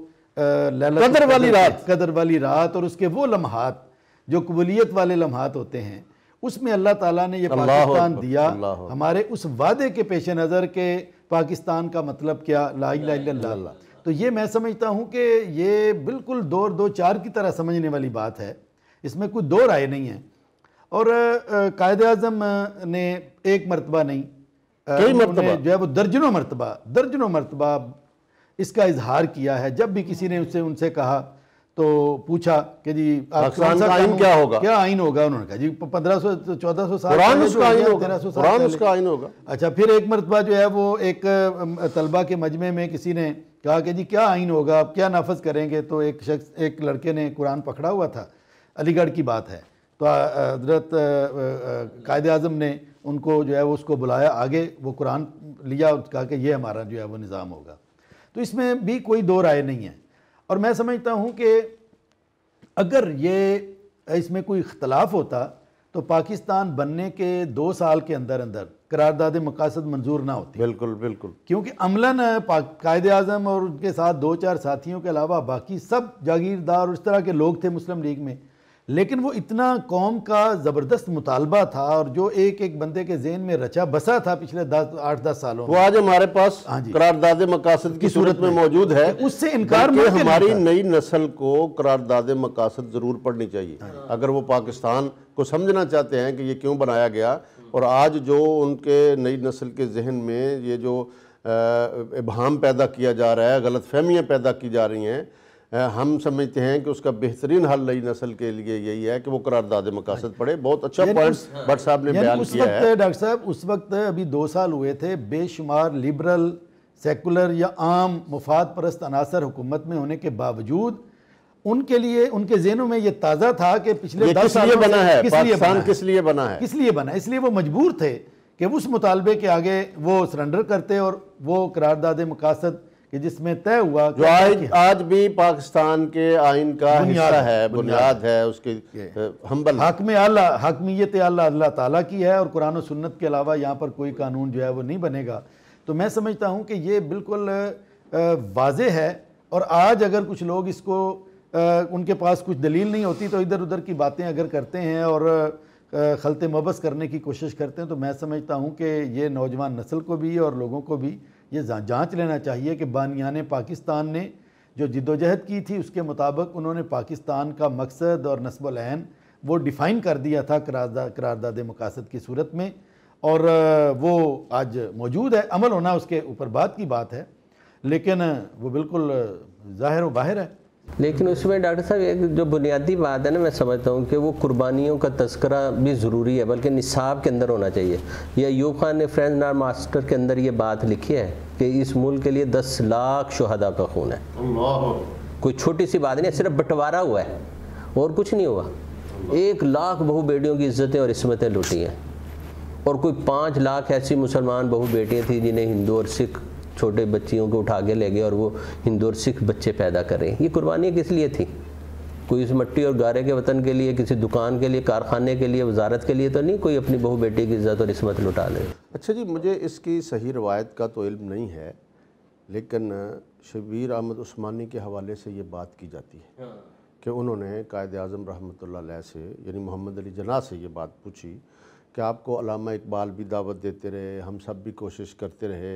قدر والی رات قدر والی رات اور اس کے وہ لمحات جو قبولیت والے لمحات ہوتے ہیں، اس میں اللہ تعالیٰ نے یہ پاکستان دیا ہمارے اس وعدے کے پیش نظر کہ پاکستان کا مطلب کیا، لا الہ الا اللہ. تو یہ میں سمجھتا ہوں کہ یہ بالکل دو دو چار کی طرح سمجھنے والی بات ہے، اس میں کوئی دو رائے نہیں ہے. اور قائد اعظم نے ایک مرتبہ نہیں، کئی مرتبہ جو ہے وہ درجنوں مرتبہ درجنوں مرتبہ اس کا اظہار کیا ہے. جب بھی کسی نے ان سے ان سے کہا تو پوچھا کہ جی پاکستان کا آئین کیا ہوگا، کیا آئین ہوگا، انہوں نے کہا جی پندرہ سو چودہ سو سال قرآن اس کا آئین ہوگا، قرآن اس کا آئین ہوگا. اچھا پھر ایک مرتبہ جو ہے وہ ایک طلبہ کے مجمع میں کسی نے کہا کہ جی کیا آئین ہوگا، آپ کیا نافذ کریں گے. تو ایک شخص ایک لڑکے نے قرآن پکڑا ہوا تھا، علی گڑھ کی بات ہے. تو حضرت قائد اعظم نے ان کو جو ہے وہ اس کو بلایا آگے، وہ قرآن لیا اور کہا کہ یہ ہمارا جو ہے وہ نظام ہوگا. تو اس میں بھی کوئی دو رائے نہیں ہے. اور میں سمجھتا ہوں کہ اگر یہ اس میں کوئی اختلاف ہوتا تو پاکستان بننے کے دو سال کے اندر اندر قرارداد مقاصد منظور نہ ہوتی. بالکل بالکل. کیونکہ عملاً قائد اعظم اور ان کے ساتھ دو چار ساتھیوں کے علاوہ باقی سب جاگیردار اور اس طرح کے لوگ تھے مسلم لیگ میں، لیکن وہ اتنا قوم کا زبردست مطالبہ تھا اور جو ایک ایک بندے کے ذہن میں رچا بسا تھا پچھلے دس آٹھ دس سالوں میں، وہ آج ہمارے پاس قرارداد مقاصد کی صورت میں موجود ہے. اس سے انکار بلکہ ہماری نئی نسل کو قرارداد مقاصد ضرور پڑھنی چاہیے اگر وہ پاکستان کو سمجھنا چاہتے ہیں کہ یہ کیوں بنایا گیا. اور آج جو ان کے نئی نسل کے ذہن میں یہ جو ابہام پیدا کیا جا رہا ہے، غلط فہمیاں پیدا کی جا رہی ہیں، ہم سمجھتے ہیں کہ اس کا بہترین حل نئی نسل کے لیے یہی ہے کہ وہ قرارداد مقاصد پڑھے. بہت اچھا پوائنٹ بٹ صاحب نے بیان کیا ہے. ڈاکٹر صاحب اس وقت ابھی دو سال ہوئے تھے، بے شمار لبرل سیکولر یا عام مفاد پرست عناصر حکومت میں ہونے کے باوجود ان کے لیے ان کے ذہنوں میں یہ تازہ تھا کہ پچھلے دس سالوں سے بنا ہے پاکستان کس لیے بنا ہے، کس لیے بنا. اس لیے وہ مجبور تھے کہ اس مطالبے کے آگے وہ سرنڈر کرتے اور وہ قرارداد مقاصد کہ جس میں طے ہوا جو آج آج بھی پاکستان کے آئین کا حصہ ہے، بنیاد ہے اس کی ہمبل حاکم اعلیٰ حاکمیت اعلیٰ اللہ تعالیٰ کی ہے، اور قرآن و سنت کے علاوہ یہاں پر کوئی قانون جو ہے وہ نہیں بنے گا. تو میں سمجھتا ہوں کہ یہ بالکل واضح ہے. اور آج اگر کچھ لوگ اس کو ان کے پاس کچھ دلیل نہیں ہوتی تو ادھر ادھر کی باتیں اگر کرتے ہیں اور خلط مبس کرنے کی کوشش کرتے ہیں، تو میں سمجھتا ہوں کہ یہ نوجوان نسل کو بھی اور لوگوں کو بھی یہ جانچ لینا چاہیے کہ بانیان پاکستان نے جو جد و جہد کی تھی اس کے مطابق انہوں نے پاکستان کا مقصد اور نصب العین وہ ڈیفائن کر دیا تھا قرارداد مقاصد کی صورت میں، اور وہ آج موجود ہے. عمل ہونا اس کے اوپر بات کی بات ہے، لیکن وہ بالکل ظاہر و باہر ہے. لیکن اس میں ڈاکٹر صاحب ایک جو بنیادی بات ہے نا، میں سمجھتا ہوں کہ وہ قربانیوں کا تذکرہ بھی ضروری ہے، بلکہ نصاب کے اندر ہونا چاہیے. یہ ایوب خان نے فرینڈ نار ماسٹر کے اندر یہ بات لکھی ہے کہ اس ملک کے لیے دس لاکھ شہداء کا خون ہے. کوئی چھوٹی سی بات نہیں ہے، صرف بٹوارا ہوا ہے اور کچھ نہیں ہوا. ایک لاکھ بہو بیٹیوں کی عزتیں اور عصمتیں لوٹی ہیں، اور کوئی پانچ لاکھ ایسی مسلمان بہو بیٹیاں تھیں جنہیں ہندو اور سکھ چھوٹے بچیوں کو اٹھا کے لے گئے اور وہ ہندو اور سکھ بچے پیدا کر رہے ہیں. یہ قربانیاں کس لیے تھیں؟ کوئی اس مٹی اور گارے کے وطن کے لیے، کسی دکان کے لیے، کارخانے کے لیے، وزارت کے لیے تو نہیں کوئی اپنی بہو بیٹی کی عزت اور عصمت لٹا لے. اچھا جی، مجھے اس کی صحیح روایت کا تو علم نہیں ہے، لیکن شبیر احمد عثمانی کے حوالے سے یہ بات کی جاتی ہے کہ انہوں نے قائد اعظم رحمۃ اللہ علیہ سے، یعنی محمد علی جناح سے یہ بات پوچھی کہ آپ کو علامہ اقبال بھی دعوت دیتے رہے، ہم سب بھی کوشش کرتے رہے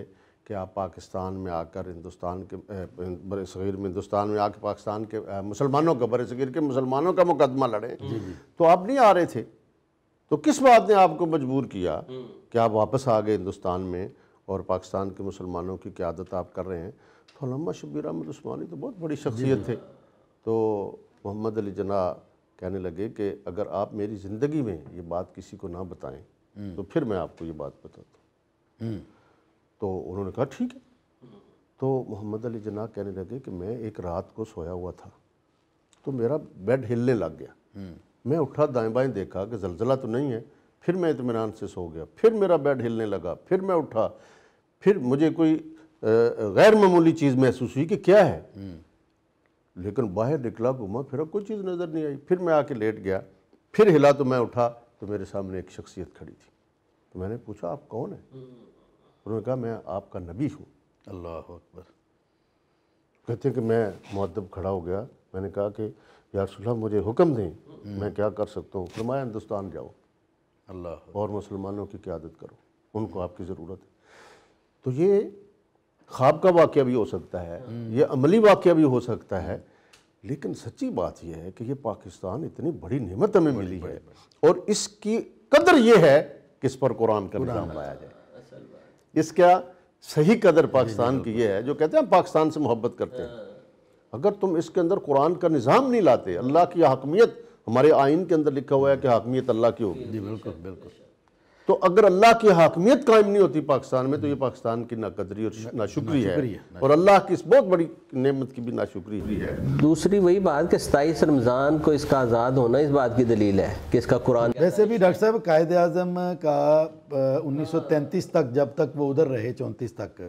کہ آپ پاکستان میں آ کر ہندوستان کے بر صغیر میں ہندوستان میں آ کے پاکستان کے مسلمانوں کا بر صغیر کے مسلمانوں کا مقدمہ لڑیں تو آپ نہیں آ رہے تھے، تو کس بات نے آپ کو مجبور کیا کہ آپ واپس آ گئے ہندوستان میں اور پاکستان کے مسلمانوں کی قیادت آپ کر رہے ہیں؟ تو علامہ شبیر احمد عثمانی تو بہت بڑی شخصیت تھے، تو محمد علی جناح کہنے لگے کہ اگر آپ میری زندگی میں یہ بات کسی کو نہ بتائیں تو پھر میں آپ کو یہ بات بتاتا ہوں۔ تو انہوں نے کہا ٹھیک ہے۔ تو محمد علی جناح کہنے لگے کہ میں ایک رات کو سویا ہوا تھا تو میرا بیڈ ہلنے لگ گیا، میں اٹھا دائیں بائیں دیکھا کہ زلزلہ تو نہیں ہے، پھر میں اطمینان سے سو گیا، پھر میرا بیڈ ہلنے لگا، پھر میں اٹھا، پھر مجھے کوئی غیر معمولی چیز محسوس ہوئی کہ کیا ہے، لیکن باہر نکلا گھوما پھرا کوئی چیز نظر نہیں آئی، پھر میں آ کے لیٹ گیا، پھر ہلا تو میں اٹھا تو میرے سامنے ایک شخصیت کھڑی تھی، تو میں نے پوچھا آپ کون ہیں؟ انہوں نے کہا میں آپ کا نبی ہوں۔ اللہ اکبر۔ کہتے ہیں کہ میں مؤدب کھڑا ہو گیا، میں نے کہا کہ یا رسول اللہ مجھے حکم دیں، میں کیا کر سکتا ہوں؟ فرمایا ہندوستان جاؤ اللہ اور مسلمانوں کی قیادت کرو، ان کو آپ کی ضرورت ہے۔ تو یہ خواب کا واقعہ بھی ہو سکتا ہے، یہ عملی واقعہ بھی ہو سکتا ہے، لیکن سچی بات یہ ہے کہ یہ پاکستان اتنی بڑی نعمت ہمیں ملی ہے اور اس کی قدر یہ ہے کہ اس پر قرآن کا نظام لایا جائے۔ اس کا صحیح قدر پاکستان کی یہ ہے، جو کہتے ہیں ہم پاکستان سے محبت کرتے ہیں، اگر تم اس کے اندر قرآن کا نظام نہیں لاتے، اللہ کی حاکمیت، ہمارے آئین کے اندر لکھا ہوا ہے کہ حاکمیت اللہ کی ہوگی، جی بالکل بالکل، تو اگر اللہ کی حاکمیت قائم نہیں ہوتی پاکستان میں تو یہ پاکستان کی ناقدری اور ناشکری ہے اور اللہ کی اس بہت بڑی نعمت کی بھی ناشکری بھی ہے۔ دوسری وہی بات کہ ستائیس رمضان کو اس کا آزاد ہونا اس بات کی دلیل ہے کہ اس کا قرآن، ویسے بھی ڈاکٹر صاحب قائد اعظم کا انیس سو تینتیس تک جب تک وہ ادھر رہے، چونتیس تک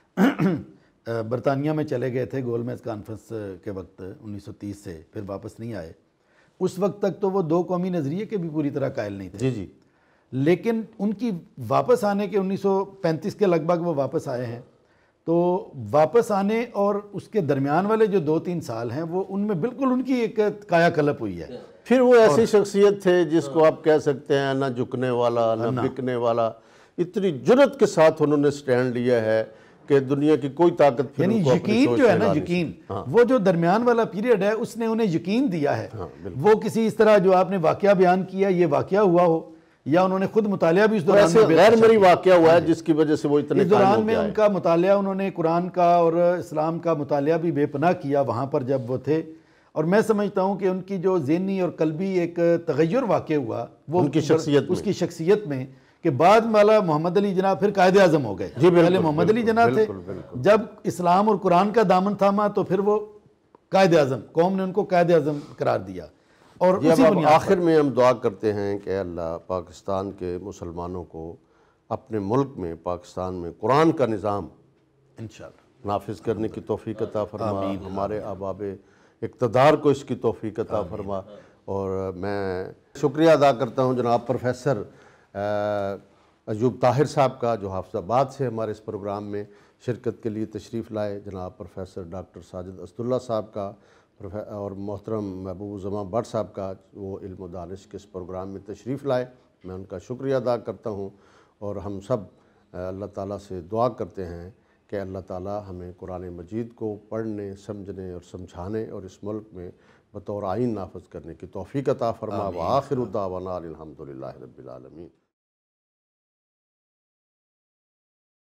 برطانیہ میں چلے گئے تھے گول میز کانفرنس کے وقت انیس سو تیس سے، پھر واپس نہیں آئے، اس وقت تک تو وہ دو قومی نظریے کے بھی پوری طرح قائل نہیں تھے، جی جی، لیکن ان کی واپس آنے کے انیس سو پینتیس کے لگ بھگ وہ واپس آئے ہیں، تو واپس آنے اور اس کے درمیان والے جو دو تین سال ہیں وہ ان میں بالکل ان کی ایک کایا کلپ ہوئی ہے۔ پھر وہ ایسی شخصیت تھے جس کو آپ کہہ سکتے ہیں نہ جھکنے والا نہ بکنے والا، اتنی جرت کے ساتھ انہوں نے سٹینڈ لیا ہے کہ دنیا کی کوئی طاقت پھر یعنی ان کو اپنی یقین سوچ جو ہے سے نا، ہلا نہیں یقین سکتی۔ وہ جو درمیان والا پیریڈ ہے اس نے انہیں یقین دیا ہے، وہ کسی اس طرح جو آپ نے واقعہ بیان کیا یہ واقعہ ہوا ہو یا انہوں نے خود مطالعہ بھی اس دوران ایسے میں غیر مری واقعہ ہوا ہے جس کی وجہ سے وہ اتنے اس قائم دوران ہو میں گیا ان ہے۔ کا مطالعہ، انہوں نے قرآن کا اور اسلام کا مطالعہ بھی بے پناہ کیا وہاں پر جب وہ تھے، اور میں سمجھتا ہوں کہ ان کی جو ذہنی اور قلبی ایک تغیر واقع ہوا وہ ان کی شخصیت اس کی شخصیت میں، کہ بعد والا محمد علی جناح پھر قائد اعظم ہو گئے، پہلے محمد علی جناح تھے، جب اسلام اور قرآن کا دامن تھاما تو پھر وہ قائد اعظم، قوم نے ان کو قائد اعظم قرار دیا، اور اسی اب بنیاد آخر میں ہم دعا کرتے ہیں کہ اللہ پاکستان کے مسلمانوں کو اپنے ملک میں، پاکستان میں قرآن کا نظام انشاءاللہ نافذ کرنے کی توفیق عطا فرما، ہمارے احباب اقتدار کو اس کی توفیق عطا فرما، اور میں شکریہ ادا کرتا ہوں جناب پروفیسر ایوب طاہر صاحب کا جو حافظ آباد سے ہمارے اس پروگرام میں شرکت کے لیے تشریف لائے، جناب پروفیسر ڈاکٹر ساجد اسداللہ صاحب کا، اور محترم محبوب الزمان بٹ صاحب کا، وہ علم و دانش کے اس پروگرام میں تشریف لائے، میں ان کا شکریہ ادا کرتا ہوں، اور ہم سب اللہ تعالیٰ سے دعا کرتے ہیں کہ اللہ تعالیٰ ہمیں قرآن مجید کو پڑھنے، سمجھنے اور سمجھانے اور اس ملک میں بطور آئین نافذ کرنے کی توفیق عطا فرما۔ وآخر دعوانا الحمدللہ رب العالمین۔